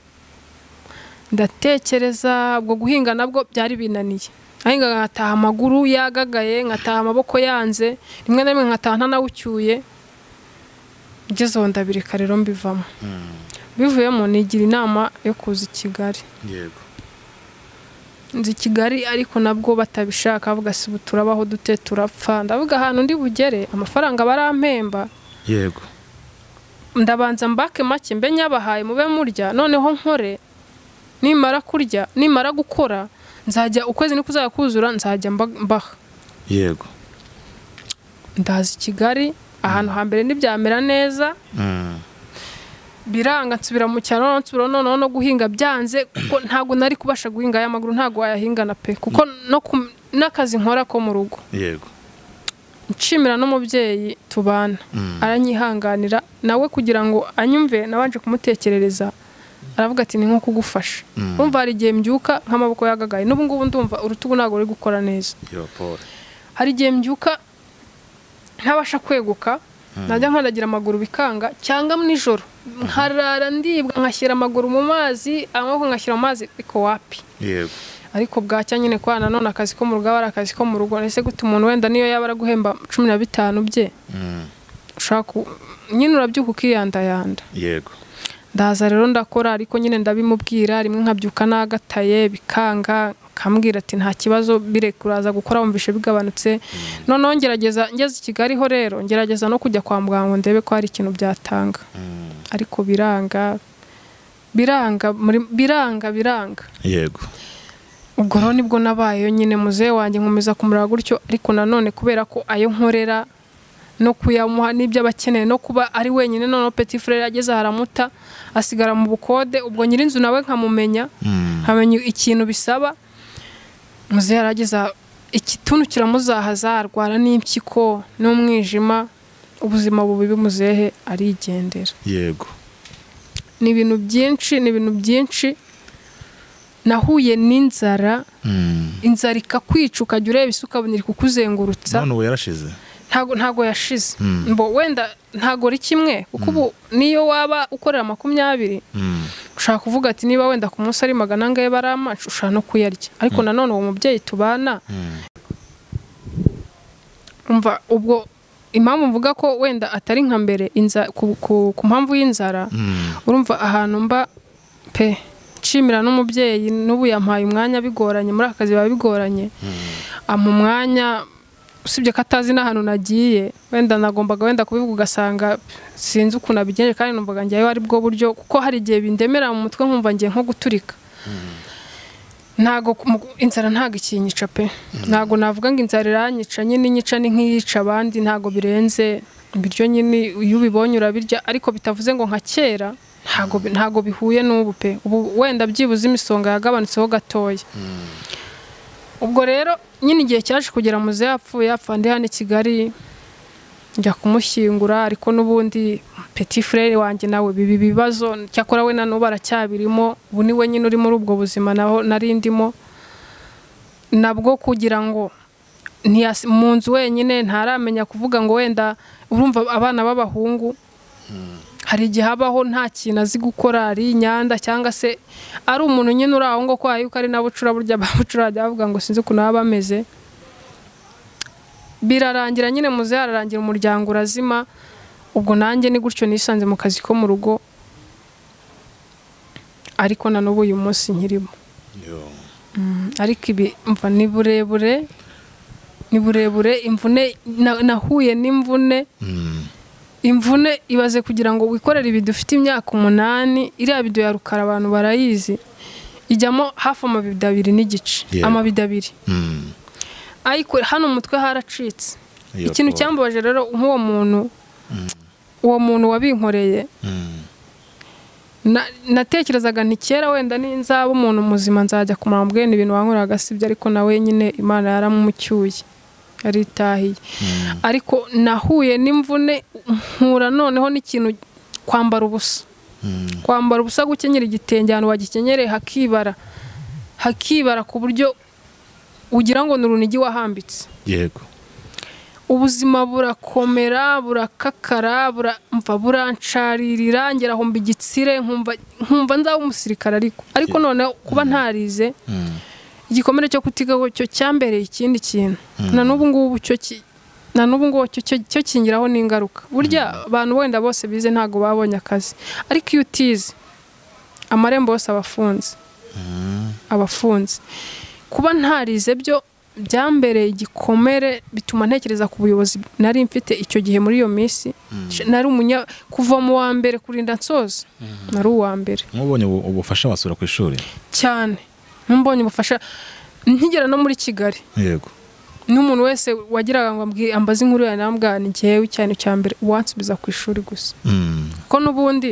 ndatekereza ubwo guhinga nabwo byari binaniye. Ahinga nkataha amaguru yagagaye, nkataha amaboko yanze, rimwe na rimwe nkataha ntanawucyuye. Ngezeho ndabireka rero mbivamo. Bivuyemo nigira inama yo kuza i Kigali. Yego. Nzi Kigali ariko nabwo batabishaka, avuga si turabaho dute turapfa. Ndavuga ahantu ndi bugere amafaranga barampemba. Yego. Ndabanza mbake make mbe nyabahaye mube murya, noneho nkore nimara kurya, nimara gukora nzajya ukwezi ni kuzajya kuzura nzajya mbaha. Yego. Ndazi Kigali ahantu hambere n'ibyamera neza. Biranga nsubira mu cyaro, nsubira no guhinga byanze kuko ntago nari kubasha guhinga aya maguru, ntago wayahinga na pe kuko nakazi nkora ko mu rugo. Yego. Nshimira n'umubyeyi tubana aranyihanganira nawe kugira ngo anyumve, nabanje kumutekerereza. Aravuga ati ni nko kugufasha. Umva hari igihe mbyuka nk'amaboko yagagaye, n'ubu ngubu ndumva urutugu ntago ruri gukora neza. Hari igihe mbyuka ntabasha kweguka, najya nkanagira amaguru bikanga, cyangwa nijoro nkarara ndibwa nkashyira amaguru mu mazi, amaboko ngashyira mu mazi iko wapi. Yego. Ariko bwacya nyine kwa nanone akazi ko mu rugo ari akazi ko mu rugo. Nese gute umuntu wenda niyo yaba araguhemba 15 bye ushaka nyine urabyuka ukiyandayanda. Yego. Ndaza rero ndakora, ariko nyine ndabimubwira, rimwe nkabyuka nagataye bikanga, kambwira ati nta kibazo birekuraza gukora wumvishe bigabanutse. Noneho ngerageza ngeze i Kigali ho rero ngerageza no kujya kwa muganga ndebe ko hari ikintu byatanga. Ariko biranga. Yego. Ubwo rero nibwo nabayeyo nyine muzehe wanjye nkomeza kumura gutyo, ariko nanone kubera ko ayo nkorera no kuyamuha n'ibyo abakeneye no kuba ari wenyine, none petit frère yageze haramuta asigara mu bukode. Ubwo nyirinzu nawe nkamumenya, nkamenye ikintu bisaba. Muzehe yarageza ikituntu kiramuzahaza arwara n'impyiko n'umwijima ubuzima bubi muzehe arigendera. Yego. Ni ibintu byinshi nahuye n'inzara. Inzara ikakwica ukajya ureba isuka buniri kukuzengurutsa. None ubu yarashize? Ntago yashize. Mbo wenda ntago ari kimwe kuko ubu niyo waba ukorera 20 ushaka kuvuga ati niba wenda ku munsi ari 100 barama ushaka no kuyarya. Ariko nanone uwo mubyeyi tubana umva ubwo impamvu mvuga ko wenda atari nka mbere ku mpamvu y'inzara. Urumva ahantu mba pe nshimira n'umubyeyi n'ubu yampaye umwanya bigoranye muri akazi babigoranye. Mu mwanya usibye katazi n'ahantu nagiye wenda nagombaga wenda kubivuga ugasanga sinzi ukuntu abigenje kandi numvaga ngiye ari bwo buryo kuko hari igihe bindemera mu mutwe nkumva ngiye nko guturika. Ntago inzara ntago ikinyica pe. Ntago navuga ngo inzara iranyica nyine inyica ni nk'iyica abandi ntago birenze ibiryo nyine iyo ubibonye urabirya ariko bitavuze ngo nka kera ntago bihuye n'ubu pe. Ubu wenda byibuze imisonga yagabanutseho gatoya. Ubwo rero nyine igihe cyaje kugera muze yapfa ndi hano i Kigali njya kumushyingura ariko nubundi petit frère wanjye nawe bibi bibazo cyakora we nanuba aracyabirimo. Ubu ni we nyine uri muri ubwo buzima naho narindimo nabwo kugira ngo mu nzu wenyine ntaramenya kuvuga ngo wenda urumva abana b'abahungu hari igihe habaho nta kintu azi gukora ari inyanda cyangwa se ari umuntu nyine uri aho ngo kwa yuko ari nabucura burya babucura bavuga ngo sinzi ukuntu baba bameze. Birarangira nyine muze yararangira umuryango urazima. Ubwo nanjye ni gutyo nisanze mu kazi ko mu rugo ariko na n'ubu uyu munsi nkirimo. Ariko ibi mva ni burebure imvune nahuye n'imvune. Imvune ibaze kugira ngo wikorere ibi dufite imyaka 8 iriya bido ya Rukara abantu barayizi ijyamo hafi amabido 2 n'igice amabido 2. Ariko hano umutwe haracitse. Ikintu cyambabaje rero nk'uwo muntu uwo muntu wabinkoreye natekerezaga nti kera wenda n'inzaba umuntu muzima nzajya kumurambwe n'ibintu wankoraga sibyo ariko nawe nyine Imana yaramumucyuye yaritahiye. Ariko nahuye n'imvune nkura noneho n'ikintu kwambara ubusa gukenyera igitenge ahantu wagikenyereye hakibara ku buryo ugira ngo n'urunigi wahambitse. Yego. Ubuzima burakomera burakakara burancaririra ngera aho mbigitsire nkumva nzaba umusirikare ariko none kuba ntarize igikomere cyo kutigaho cyo cyambereye ikindi kintu na n'ubu ngubu cyo kingiraho n'ingaruka. Burya abantu wenda bose bize ntago babonye akazi ariko iyo utize amarembo yose abafunze. Kuba ntarize byo byambereye igikomere bituma ntekereza ku buyobozi nari mfite icyo gihe muri iyo minsi. Nari kuva mu wa mbere kurinda nsoza nari uwa mbere. Mubonye ubufasha wasura ku ishuri cyane mbonye ubufasha nkigera no muri Kigali. Yego. N'umuntu wese wagiraga ngo ambaze inkuru ya nambwa ni ngewe cyane cya mbere wansubiza ku ishuri gusa. Ko nubundi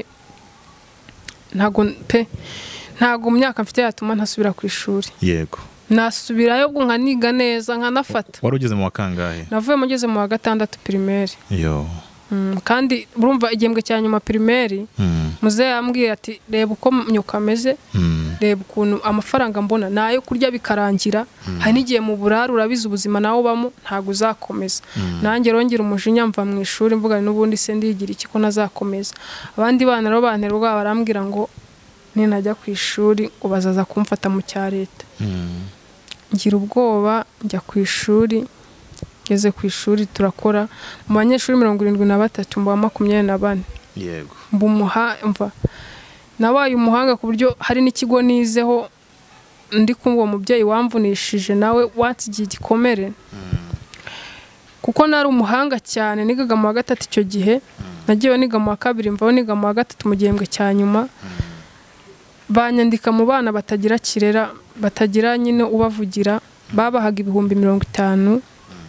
ntago mu myaka mfite yatuma ntasubira ku ishuri. Yego. Nasubirayo bwo nkaniga neza nkanafata. Wari ugeze mu wakangahe? Navuye mugeze mu wa 6 primaire. Kandi urumva igembwe cya nyuma primaire muze yambwiye ati reba uko nyuka ameze reba ukuntu amafaranga mbona nayo kurya bikarangira hari n'igihe mu buraro urabiza ubuzima nawo bamo ntago uzakomeza. Nanjye rongera umujinya mva mu ishuri mvuga n'ubundi se ndigira iki ko nazakomeza. Abandi bana rero banterwa barambwira ngo ninajya ku ishuri ubazaza kumfata mu cya leta. Ngira ubwoba njya ku ishuri ngeze ku ishuri turakora mu banyeshuri 73 mba 24. Yego. Mva nabaye umuhanga ku buryo hari n'ikigo nizeho ndi kumva uwo mubyeyi wamvunishije nawe watsigiye igikomere kuko nari umuhanga cyane nigaga mu wa 3 icyo gihe nagiye niga mu wa 2 mvaho niga mu wa 3 mu gihembwe cya nyuma. Banyandika mu bana batagira kirera batagira nyine ubavugira babahaga 50,000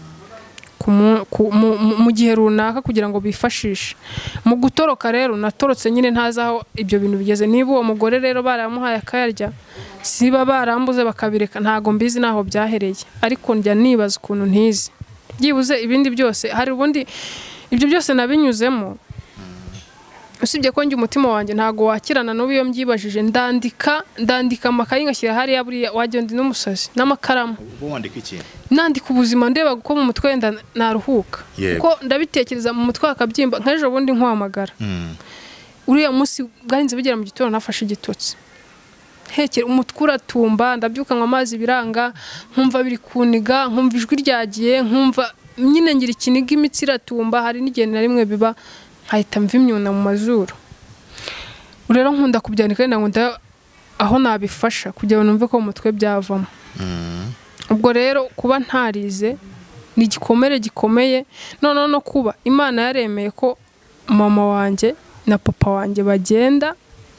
mu gihe runaka kugira ngo bifashishe mu gutoroka. Rero natorotse nyine ntazaho ibyo bintu bigeze. Niba uwo mugore rero baramuhaye akayarya siba barambuze bakabireka ntago mbizi naho byahereye ariko njya nibaza ukuntu ntizi byibuze ibindi byose hari ubundi ibyo byose nabinyuzemo usibye ko njye umutima wanjye ntago wakirana n'ubu iyo mbyibajije ndandika amakayi ngashyira hariya buriya wagira ndi n'umusazi n'amakaramu wandika iki nandika ubuzima ndeba ko mu mutwe wenda naruhuka kuko ndabitekereza mu mutwe akabyimba nk'ejo bundi nkwamagara uriya munsi bwarinze bigera mu gitondo nafashe igitotsi hekera umutwe uratumba ndabyuka nkwa amazi biranga nkumva biri kuniga nkumva ijwi ryagiye nkumva nyine ngira ikiniga imitsi iratumba hari n'igihe na rimwe biba nkahita mva imyuna mu mazuru rero nkunda kubyandika ndakunda aho nabifasha kugira ngo numve ko mu mutwe byavamo ubwo rero kuba ntarize ni igikomere gikomeye none no kuba Imana yaremeye ko mama wanjye na papa wanjye bagenda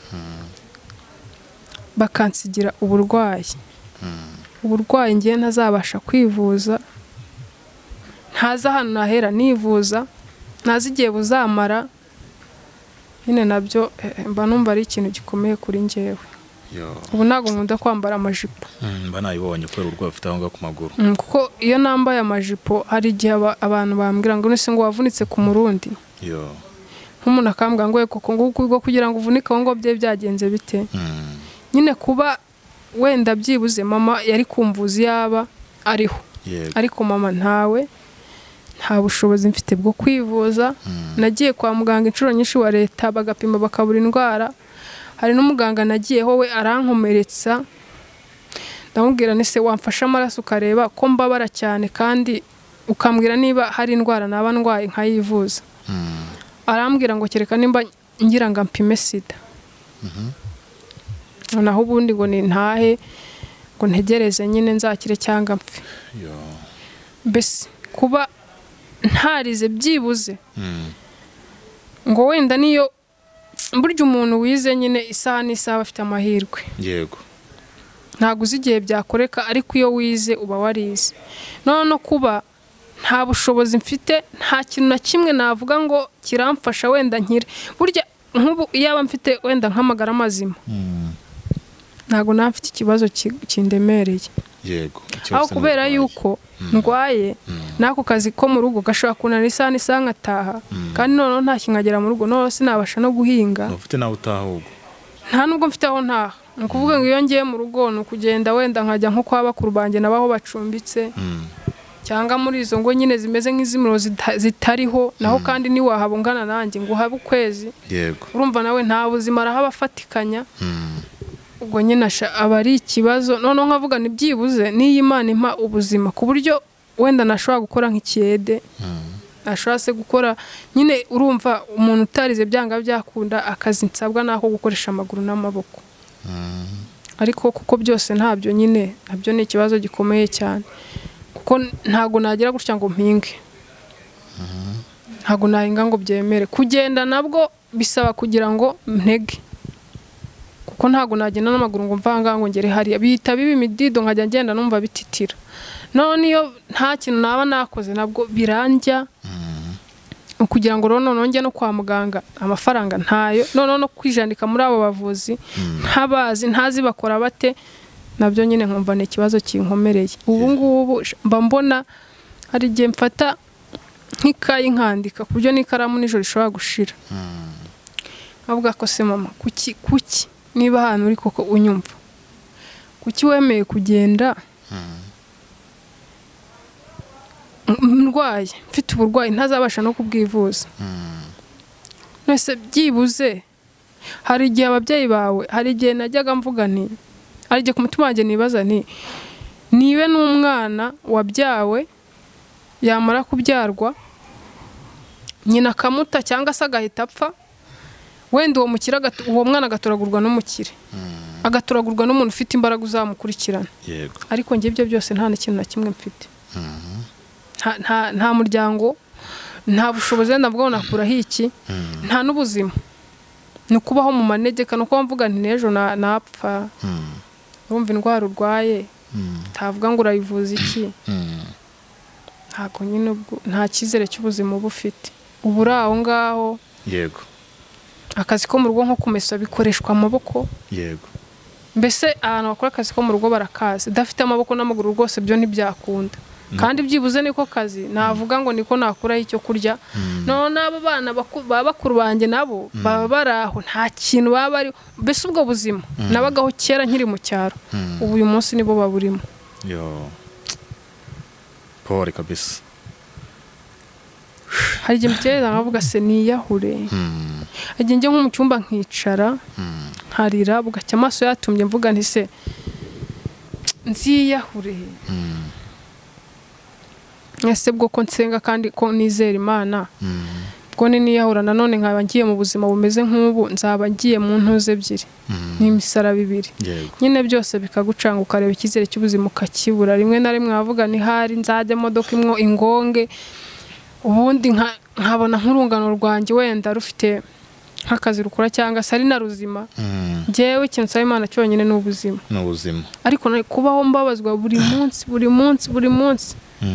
bakansigira uburwayi ngiye ntazabasha kwivuza ntaza hano nahera nivuza ntazi igihe buzamara nyine nabyo mba numva ari ikintu gikomeye kuri njyewe ubu ntabwo nkunda kwambara amajipo mba nayibonye kubera urwaye ufite aho ngaho ku maguru kuko iyo nambaye amajipo hari igihe abantu bambwira ngo nese ngo wavunitse ku murundi nk'umuntu akambwira ngo koko nguko kugira ngo uvunike aho ngo bye byagenze bite nyine kuba wenda byibuze mama yari kumvuza yaba ariho ariko mama nta bushobozi mfite bwo kwivuza nagiye kwa muganga inshuro nyinshi wa leta bagapima bakabura indwara hari n'umuganga nagiyeho we arankomeretsa ndamubwira nese wamfasha amaraso ukareba ko mbabara cyane kandi ukambwira niba hari indwara naba ndwaye nkayivuza arambwira ngo kereka nimba ngira ngo mpime sida naho ubundi ngo ni ntahe ngo ntegereze nyine nzakire cyangwa mpfe mbese kuba ntarize byibuze ngo wenda niyo burya umuntu wize nyine isaha n'isaha afite amahirwe yego ntabwo uzi igihe byakoreka ariko iyo wize uba warize no kuba nta bushobozi mfite nta kintu na kimwe navuga ngo kiramfasha wenda nkire burya nk'ubu iyaba mfite wenda nk'amagara mazima ntabwo nafite ikibazo kindemereye yego aho kubera yuko ndwaye nako kazi ko mu rugo gashobora kunana isaha n'isaha nkataha kandi noneho nta nkagera mu rugo no sinabasha no guhinga ufite nawe utaha ubwo nta nubwo mfite aho ntaha ni ukuvuga ngo iyo ngiye mu rugo ni ukugenda wenda nkajya nko kwa bakuru banjye nabaho bacumbitse cyangwa muri izo ngo nyine zimeze nk'izimiro zitariho naho kandi niwahabungana nanjye ngo uhabe ukwezi urumva nawe nta buzima arahabafatikanya ubwo nyine aba ari ikibazo noneho nkavuga ni byibuze n'iyi Imana impa ubuzima ku buryo wenda nashobora gukora nk'ikiyede nashobora se gukora nyine urumva umuntu utarize byanga byakunda akazi nsabwa nako gukoresha amaguru n'amaboko ariko kuko byose ntabyo nyine nabyo ni ikibazo gikomeye cyane kuko ntago nagira gutya ngo mpinge ntago nahinga ngo byemere kugenda nabwo bisaba kugira ngo ntege kuko ntago nagenda n'amaguru ngo mvanga ngo ngere hariya bihita biba imidido nkajya ngenda numva bititira none iyo nta kintu naba nakoze nabwo birandya kugira ngo noneho njye no kwa muganga amafaranga ntayo noneho no kwijandika muri abo bavuzi ntazi bakora bate nabyo nyine nkumva ni ikibazo kinkomereye ubu ngubu mba mbona hari igihe mfata nk'ikayi nkandika ku buryo n'ikaramu nijoro ishobora gushira nkavuga ko se mama kuki niba ahantu uri koko unyumva kuki wemeye kugenda ndwaye mfite uburwayi ntazabasha no kubwivuza nese byibuze hari igihe ababyeyi bawe hari igihe najyaga mvuga nti hari igihe ku mutima wanjye nibaza nti nibe n'umwana wabyawe yamara kubyarwa nyina akamuta cyangwa se agahita apfa wenda uwo mwana agatoragurwa n'umukire agatoragurwa n'umuntu ufite imbaraga uzamukurikirana ariko njye ibyo byose nta n'ikintu na kimwe mfite nta muryango nta bushobozi wenda bwo nakuraho iki nta n'ubuzima ni ukubaho mu manegeka ni uko mvuga nti n'ejo napfa urumva indwara urwaye ntavuga ngo urayivuza iki ntabwo nyine nta cyizere cy'ubuzima uba ufite ubu uri aho ngaho yego akazi ko mu rugo nko kumesa bikoreshwa amaboko yego mbese abantu bakora akazi ko mu rugo barakazi dafite amaboko n'amaguru rwose byo ntibyakunda kandi byibuze niko kazi navuga ngo niko nakuraho icyo kurya none abo bana bakuru banjye nabo baba baraho nta kintu baba bari mbese ubwo buzima nabagaho kera nkiri mu cyaro ubu uyu munsi nibo baburimo yo pore kabisa hari igihe mutera nkavuga se niyahure agiye njye nko mu cyumba nkicara nkarira bugacya amaso yatumye mvuga nti se nziyahure ese bwo ko nsenga kandi ko nizera Imana bwo niyahura nanone nkaba ngiye mu buzima bumeze nk'ubu nzaba ngiye mu ntuze ebyiri n'imisaraba ibiri nyine byose bikagucanga ukareba ikizere cy'ubuzima ukakibura rimwe na rimwe wavuga ni hari nzajya modoka imwo ingonge ubundi nkabona nk'urungano rwanjye wenda rufite nk'akazi rukora cyangwa se ari na ruzima njyewe ikintu nsaba Imana cyonyine ni ubuzima ariko kubaho mbabazwa buri munsi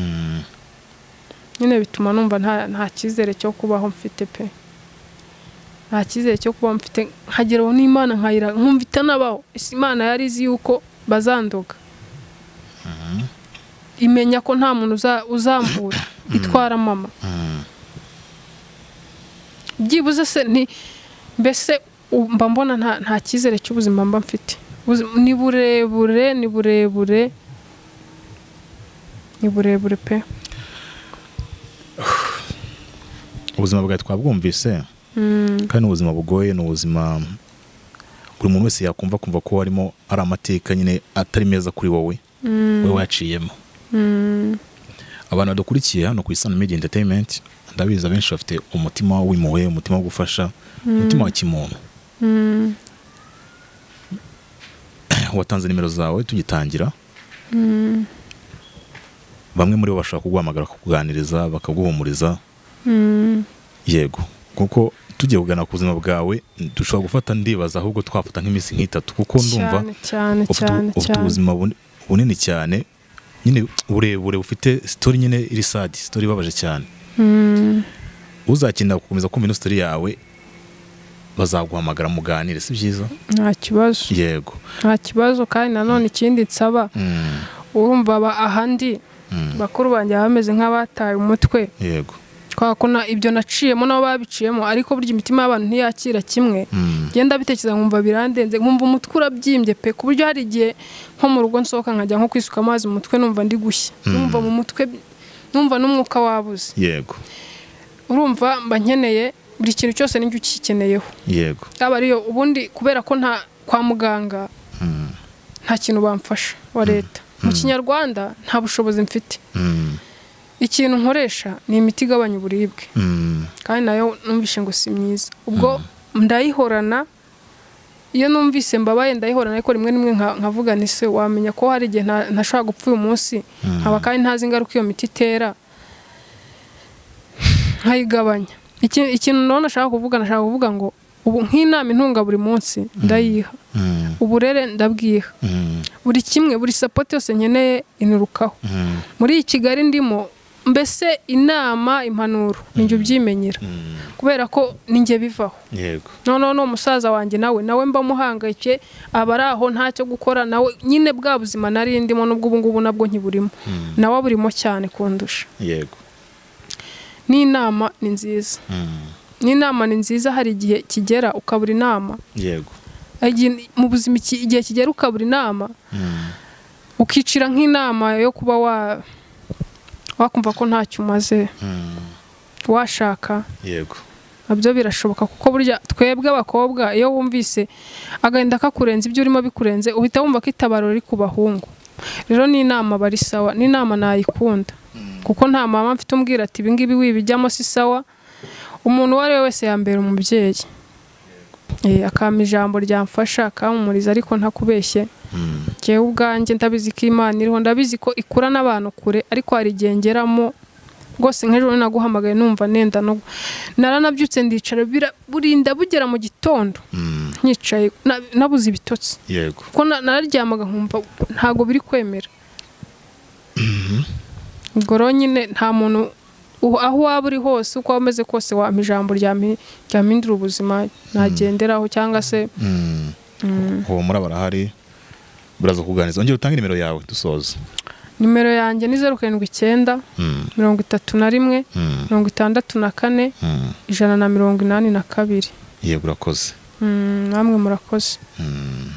nyine bituma numva nta cyizere cyo kubaho mfite pe nta cyizere cyo kubaho mfite nkageraho n'Imana nkayira nkumvita nabaho Imana yari izi yuko bazandoga imenya ko nta muntu uzamvura itwara mama byibuze se mbese mba mbona nta cyizere cy'ubuzima mba mfite ni burebure pe ubuzima bwawe twabwumvise kandi ubuzima bugoye ni ubuzima buri muntu wese yakumva ko harimo ari amateka nyine atari meza kuri wowe waciyemo abantu badukurikiye hano ku Isano Media Entertainment ndabizi abenshi bafite umutima w'impuhwe umutima wo gufasha umutima wa kimuntu watanze nimero zawe tugitangira bamwe muri bo bashaka kuguhamagara kukuganiriza bakaguhumuriza yego kuko tugiye kugana ku buzima bwawe dushobora gufata ndibaza ahubwo twafata nk'iminsi nk'itatu kuko ndumva ufite ubuzima bunini cyane nyine burebure bufite story nyine iri sad story ibabaje cyane uzakinda gukomeza kumva ino story yawe bazaguhamagara muganire si byiza nta kibazo yego nta kibazo kandi nanone ikindi nsaba urumva ahandi bakuru banjye bameze nk'abataye umutwe yego twakona ibyo naciyemo nabo babiciyemo ariko burya imitima y'abantu ntiyakira kimwe genda bitekereza nkumva birandenze nkumva umutwe urabyimbye pe ku buryo hari igihe nko mu rugo nsohoka nkajya nko kwisuka amazi mu mutwe numva ndi gushya numva mu mutwe numva n'umwuka wabuze yego urumva mba nkeneye buri kintu cyose n'icyo ukikeneyeho yego aba ariyo ubundi kubera ko nta kwa muganga nta kintu bamfasha wa leta mu Kinyarwanda nta bushobozi mfite ikintu nkoresha ni imiti igabanya uburibwe kandi nayo numvishe ngo si myiza ubwo ndayihorana iyo numvise mbabaye ndayihorana ariko rimwe nimwe nkavuga ni se wamenya ko hari igihe ntashobora gupfa uyu munsi nkaba kandi ntazi ingaruka iyo miti itera nkayigabanya ikintu none nashaka kuvuga ngo ubu nk'inama intunga buri munsi ndayiha uburere ndabwiha buri kimwe buri support yose nkeneye inurukaho muri Kigali ndimo mbese inama impanuro ninjye ubyimenyera kubera ko ninjye bivaho yego no umusaza wanjye nawe mba muhangayike abaraho ntacyo gukora nawe nyine bwa buzima nari ndimo nubwo ubu ngubu nabwo nkiburimo nawe burimo cyane kundusha yego n'inama ni nziza n'inama ni nziza hari igihe kigera ukabura inama yego mu buzima igihe kigera ukabura inama ukicira nk'inama yo kuba wakumva ko ntacyo umaze washaka yego nabyo birashoboka kuko burya twebwe abakobwa iyo wumvise agahinda kakurenze ibyo urimo bikurenze uhita wumva ko itabaro riri ku bahungu rero n'inama bari sawa n'inama nayikunda kuko nta mama mfite umbwira ati ibingibi wibijyamo si sawa umuntu uwo ari we wese yambera umubyeyi akama ijambo ryamfasha akamumuriza ariko ntakubeshye njyewe ubwanjye ndabizi ko Imana iriho ndabizi ko ikura n'abantu kure ariko hari igihe ngeramo rwose nk'ejo naguhamagaye numva nenda no naranabyutse ndicara burinda bugera mu gitondo nyicaye nabuze ibitotsi yego ko nararyamaga nkumva ntago biri kwemera ubwo nyine nta muntu aho waba uri hose uko wameze kose wampa ijambo ryamindura ubuzima nagenderaho cyangwa se uwo muri barahari buraza kuganiriza. Ongera utange nimero yawe dusoza. Nimero yanjye ni 079 31 64 182. Yego urakoze. Namwe murakoze.